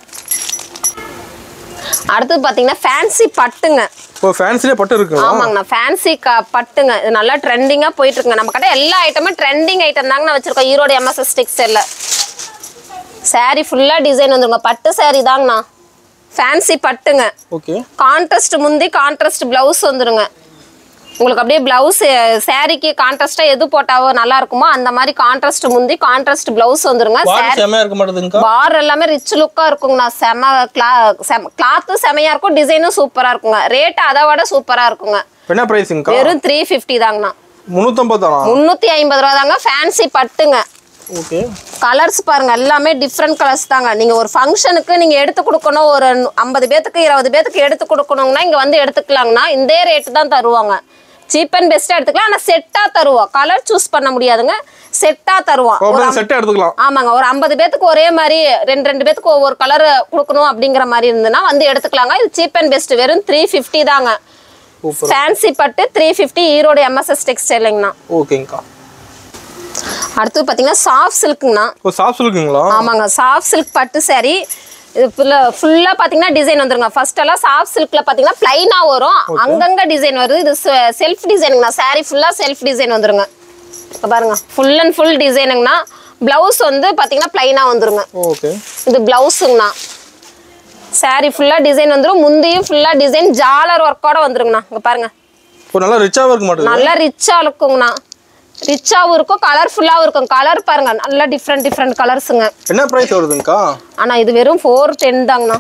அடுத்து பாத்தீங்கன்னா ஃபேன்சி பட்டுங்க ஃபேன்சிலே பட்டு இருக்கு ஆமாங்கண்ணா ஃபேன்சி பட்டுங்க இது நல்லா ட்ரெண்டிங்கா போயிட்டு இருக்குங்க நம்ம கிட்ட எல்லா ஐட்டமும் ட்ரெண்டிங் ஐட்டம் தாங்க வச்சிருக்கோம் ஈரோடு MSS டெக்ஸ்டைல்ல saree ஃபுல்லா டிசைன் வந்துருங்க பட்டு saree தாங்கண்ணா ஃபேன்சி பட்டுங்க ஓகே கான்ட்ராஸ்ட் முந்தி கான்ட்ராஸ்ட் பிளவுஸ் வந்துருங்க உங்களுக்கு அப்படியே பிளவுஸ் சாரிக்கு கான்ட்ராஸ்டா எது போட்டாவோ நல்லா இருக்குமோ அந்த மாதிரி கான்ட்ராஸ்ட் முந்தி கான்ட்ராஸ்ட் பிளவுஸ் வந்துருங்க செமையா இருக்க மாட்டேங்குதுங்க பார் எல்லாமே ரிச் லுக்கா இருக்குங்கண்ணா கிளாத் செமையா இருக்கும் டிசைனும் சூப்பரா இருக்குங்க ரேட் அதை விட சூப்பரா இருக்குங்க என்ன பிரைஸ்ங்கா வெறும் 350 தாங்கண்ணா 350 தானா 350 ரூபா தாங்க ஃபேன்சி பட்டுங்க ஓகே கலர்ஸ் பாருங்க எல்லாமே டிஃப்ரெண்ட் கலர்ஸ் தாங்க நீங்க ஒரு ஃபங்க்ஷனுக்கு நீங்க எடுத்து கொடுக்கணும் ஒரு 50 பேத்துக்கு 20 பேத்துக்கு எடுத்து கொடுக்கணும்னா இங்க வந்து எடுத்துக்கலாங்கண்ணா இந்த ரேட் தான் தருவாங்க சீப் அண்ட் பெஸ்டா எடுத்துக்கலாம் ஆனா செட்டா தருவோம் கலர் சூஸ் பண்ண முடியாதுங்க செட்டா தருவோம் செட்டா எடுத்துக்கலாம் ஆமாங்க ஒரு 50 பேத்துக்கு ஒரே மாதிரி ரெண்டு பேத்துக்கு ஒவ்வொரு கலர் கொடுக்கணும் அப்படிங்கிற மாதிரி இருந்ததுன்னா வந்து எடுத்துக்கலாங்க இது சீப் அண்ட் பெஸ்ட் வெறும் 350 தாங்க ஃபேன்சி பட்டு 350 ஈரோடு MSS டெக்ஸ்டைல்ங்கண்ணா ஓகேங்கா அடுத்து பாத்தீங்கன்னா சாஃப்ட் சில்க்ங்கண்ணா சாஃப்ட் சில்க்குங்களா ஆமாங்க சாஃப்ட் சில்க் பட்டு saree இது ஃபுல்லா பாத்தீங்கன்னா டிசைன் வந்துருங்க ஃபர்ஸ்ட் எல்லாம் சாஃப்ட் சில்க்ல பாத்தீங்கன்னா பிளைனா வரும் அங்கங்க டிசைன் வருது இது செல்ஃப் டிசைனுங்கண்ணா saree ஃபுல்லா செல்ஃப் டிசைன் வந்துருங்க பாருங்க ஃபுல் அண்ட் ஃபுல் டிசைனுங்கண்ணா பிளவுஸ் வந்து பாத்தீங்கன்னா பிளைனா வந்துருங்க ஓகே இது பிளவுஸுங்கண்ணா saree ஃபுல்லா டிசைன் வந்துரும் முந்தியும் ஃபுல்லா டிசைன் ஜாலர் ஒர்க்கோட வந்துருங்கண்ணா இங்க பாருங்க நல்லா ரிச்சாவும் இருக்க மாட்டேங்குது நல்லா ரிச்சா இருக்குங்கண்ணா ரிச்சாவும் இருக்கும் கலர்ஃபுல்லாவும் இருக்கும் கலர் பாருங்க நல்லா டிஃப்ரெண்ட் கலர்ஸுங்க என்ன பிரைஸ் வருதுங்கக்கா ஆனா இது வெறும் 410 தாங்கண்ணா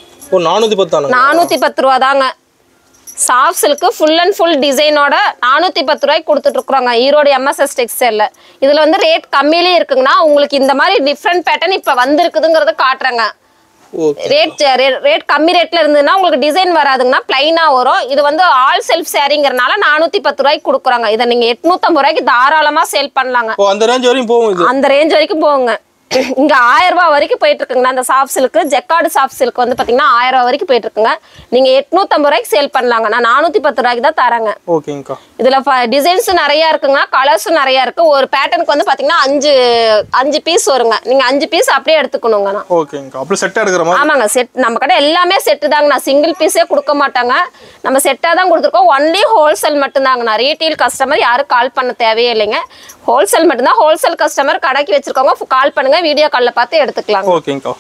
410 ரூபா தாங்க soft silk full and full டிசைனோட 410 ரூபாய்க்கு கொடுத்துட்டு இருக்கிறோங்க ஈரோடு MSS டெக்ஸ்டைல்ல இதுல வந்து ரேட் கம்மியிலே இருக்குங்கண்ணா உங்களுக்கு இந்த மாதிரி டிஃப்ரெண்ட் பேட்டர்ன் இப்ப வந்திருக்குதுங்கிறத காட்டுறேங்க ரேட் கம்மி ரேட்ல இருந்ததுன்னா உங்களுக்கு டிசைன் வராதுங்கன்னா பிளைனா வரும். இது வந்து ஆல் செல்ஃப் சாரிங்கிறனால 410 ரூபாய்க்கு கொடுக்குறாங்க. இதை நீங்க 850 ரூபாய்க்கு தாராளமா சேல் பண்ணலாங்க. அந்த ரேஞ்ச் வரைக்கும் போகும். அந்த ரேஞ்ச் வரைக்கும் போகுங்க. இங்க 1000 ரூபாய் வரைக்கும் போயிட்டு இருக்குங்க. அந்த soft silk jacquard soft silk வந்து பாத்தீங்கன்னா 1000 ரூபாய் வரைக்கும் போயிட்டு இருக்குங்க. நீங்க 850 ரூபாய்க்கு சேல் பண்ணலாங்க. நான் 410 ரூபாய்க்கு தான் தரேங்க. ஓகேங்கா. இதுல டிசைன்ஸ் நிறைய இருக்குங்க, கலர்ஸும் நிறைய இருக்கு. ஒரு பேட்டர்னுக்கு வந்து பாத்தீங்கன்னா 5 பீஸ் வருங்க. நீங்க 5 பீஸ் அப்படியே எடுத்துக்கணுங்க. ஓகேங்கா. அப்படி செட்டா எடுக்கிற மாதிரி. ஆமாங்க, செட் நம்ம கடை எல்லாமே செட் தாங்க. நான் சிங்கிள் பீஸே கொடுக்க மாட்டாங்க. நம்ம செட்டா தான் கொடுத்துருக்கோம். ஒன்லி ஹோல்சேல் மட்டும் தாங்க. நான் ரீட்டெயில் கஸ்டமர் யாரும் கால் பண்ண தேவையே இல்லைங்க. ஹோல்சேல் மட்டும்தான். ஹோல்சேல் கஸ்டமர் கடைக்கு வச்சிருக்கவங்க கால் பண்ணுங்க, வீடியோ கால்ல பார்த்து எடுத்துக்கலாம். ஓகேங்கா.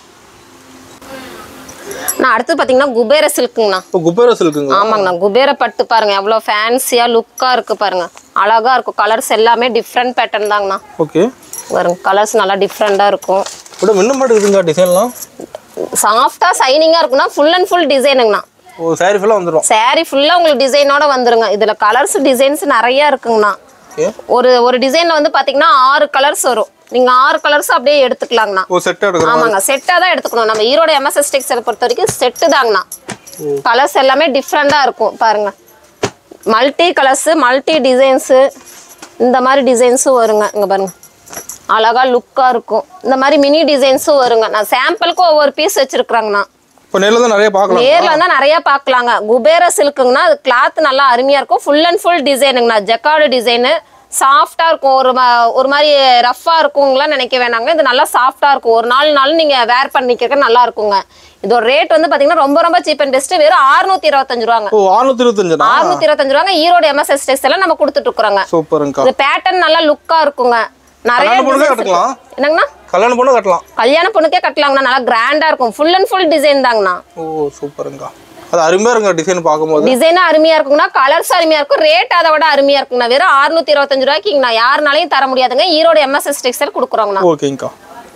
நான் அடுத்து பாத்தீங்கன்னா குபேர சில்க்குங்கண்ணா. குபேர சில்க்குங்க. ஆமாங்கண்ணா, குபேர பட்டு பாருங்க எவ்வளவு ஃபேன்சியா லுக்கா இருக்கு பாருங்க. அழகா இருக்கும். கலர்ஸ் எல்லாமே டிஃப்ரெண்ட் பேட்டர்ன் தாங்கண்ணா. ஓகே. பாருங்க கலர்ஸ் நல்லா டிஃப்ரெண்டா இருக்கும். கூட மின்ன மாட்டேங்குதுங்க டிசைன்லாம். சாஃப்டா ஷைனிங்கா இருக்கும்னா ஃபுல் அண்ட் ஃபுல் டிசைனுங்கண்ணா. ஓ சாரி ஃபுல்லா வந்துரும். சாரி ஃபுல்லா உங்களுக்கு டிசைனோட வந்துருங்க. இதுல கலர்ஸ் டிசைன்ஸ் நிறைய இருக்குங்கண்ணா. ஒரு டிசைன்ல வந்து பாத்தீங்கன்னா 6 கலர்ஸ் வரும். நீங்க 6 கலர்ஸ் அப்படியே எடுத்துக்கலாங்கண்ணா. ஓ செட்டா எடுக்கணும். ஆமாங்க, செட்டா தான் எடுத்துக்கணும். நம்ம ஈரோடு எம்எஸ்எஸ் டெக்ஸ்டைல் பொறுத்த வரைக்கும் செட்டு தாங்கண்ணா. கலர்ஸ் எல்லாமே டிஃப்ரெண்டா இருக்கும் பாருங்க. மல்டி கலர்ஸ், மல்டி டிசைன்ஸ், இந்த மாதிரி டிசைன்ஸும் வருங்க. இங்க பாருங்க அழகா லுக்கா இருக்கும். இந்த மாதிரி மினி டிசைன்ஸும் வருங்க. நான் சாம்பிளுக்கு ஒவ்வொரு பீஸ் வச்சிருக்கிறேங்கண்ணா. நேர்ல தான் நிறைய பார்க்கலாம். நேர்ல தான் நிறைய பார்க்கலாங்க. குபேர சில்க்குங்கன்னா அது கிளாத் நல்லா அருமையா இருக்கும். ஃபுல் அண்ட் ஃபுல் டிசைனுங்கண்ணா. ஜெக்கார்டு டிசைனு சாஃப்டா இருக்கும். ஒரு மாதிரி ரஃபா இருக்குங்களாம் நினைக்க வேணாங்க. இது நல்லா சாஃப்டா இருக்கும். ஒரு நாள் நீங்க வேர் பண்ணிக்க நல்லா இருக்குங்க. இதோட ரேட் வந்து பாத்தீங்கன்னா ரொம்ப ரொம்ப சீப் அண்ட் பெஸ்ட். வெறும் 625 ரூபாங்க. ஓ 625. 625 ரூபாங்க. ஈரோடு எம்எஸ்எஸ் டெக்ஸ்டைல்ல நம்ம கொடுத்துட்டு இருக்கோங்க. சூப்பர்ங்கா. இந்த பேட்டர்ன் நல்லா லுக்கா இருக்குங்க. நிறைய கட்டலாம். என்னங்கண்ணா? கல்யாண பொண்ணு கட்டலாம். கல்யாண பொண்ணுக்கே கட்டலாங்கண்ணா. நல்லா கிராண்டா இருக்கும். ஃபுல் அண்ட் ஃபுல் டிசைன் தாங்கண்ணா. ஓ சூப்பர்ங்கா. அது அருமையா இருக்குங்க டிசைன் பாக்கும்போது. டிசைனும் அருமையா இருக்குங்கண்ணா. கலர்ஸ் அருமையா இருக்கும். ரேட் அதை விட அருமையா இருக்குங்கண்ணா. வெறும் 625 ரூபாய்க்கு நான் யாருனாலையும் தர முடியாதுங்க. ஈரோடு எம்எஸ்எஸ் டெக்ஸ்டைல் கொடுக்குறோங்கண்ணா. ஓகேங்கா.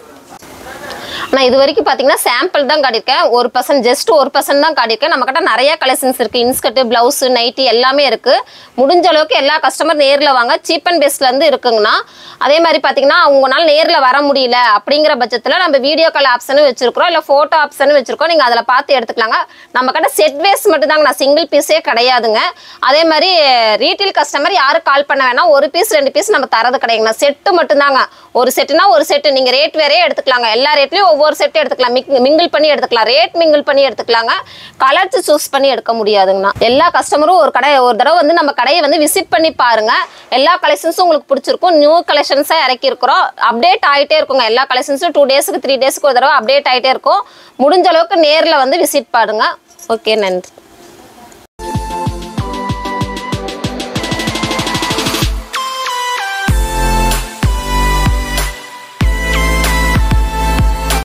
நான் இது வரைக்கும் பாத்தீங்கன்னா சாம்பிள் தான் காட்டியிருக்கேன். 1% ஜஸ்ட் 1% தான் காட்டியிருக்கேன். நம்ம கிட்ட நிறைய கலெக்ஷன்ஸ் இருக்கு. இன்ஸ்கர்ட், பிளவுஸ், நைட்டி எல்லாமே இருக்கு. முடிஞ்ச அளவுக்கு எல்லா கஸ்டமர் நேர்ல வாங்க. சீப் அண்ட் பெஸ்ட்ல இருந்து இருக்குங்கண்ணா. அதே மாதிரி பாத்தீங்கன்னா உங்களால நேர்ல வர முடியல அப்படிங்கிற பட்சத்துல நம்ம வீடியோ கால் ஆப்ஷனும் வச்சிருக்கோம், இல்ல போட்டோ ஆப்ஷனும் வச்சிருக்கோம். நீங்க அதுல பார்த்து எடுத்துக்கலாங்க. நம்ம கிட்ட செட் வேஸ் மட்டும் தாங்க. நான் சிங்கிள் பீஸே கிடையாதுங்க. அதே மாதிரி ரீட்டைல் கஸ்டமர் யாரும் கால் பண்ண வேணாம். 1 பீஸ் 2 பீஸ் நம்ம தரது கிடையாதுங்க. செட்டு மட்டும் தாங்க. ஒரு செட்டுனா ஒரு செட்டு நீங்க ரேட் வேறே எடுத்துக்கலாங்க. எல்லா ரேட்லயும் ஒவ்வொரு செட் எடுத்துக்கலாம். மிங்கிள் பண்ணி எடுத்துக்கலாம். ரேட் மிங்கிள் பண்ணி எடுத்துக்கலாங்க. கலர்ஸ் சூஸ் பண்ணி எடுக்க முடியாதுங்கண்ணா. எல்லா கஸ்டமரும் ஒரு தடவை வந்து நம்ம கடையை வந்து விசிட் பண்ணி பாருங்க. எல்லா கலெக்ஷன்ஸும் உங்களுக்கு பிடிச்சிருக்கும். நியூ கலெக்ஷன்ஸா இறக்கி இருக்கிறோம். அப்டேட் ஆகிட்டே இருக்குங்க. எல்லா கலெக்ஷன்ஸும் 2 டேஸ்க்கு 3 டேஸ்க்கு ஒரு தடவை அப்டேட் ஆகிட்டே இருக்கும். முடிஞ்ச அளவுக்கு நேர்ல வந்து விசிட் பாருங்க. ஓகே, நன்றி.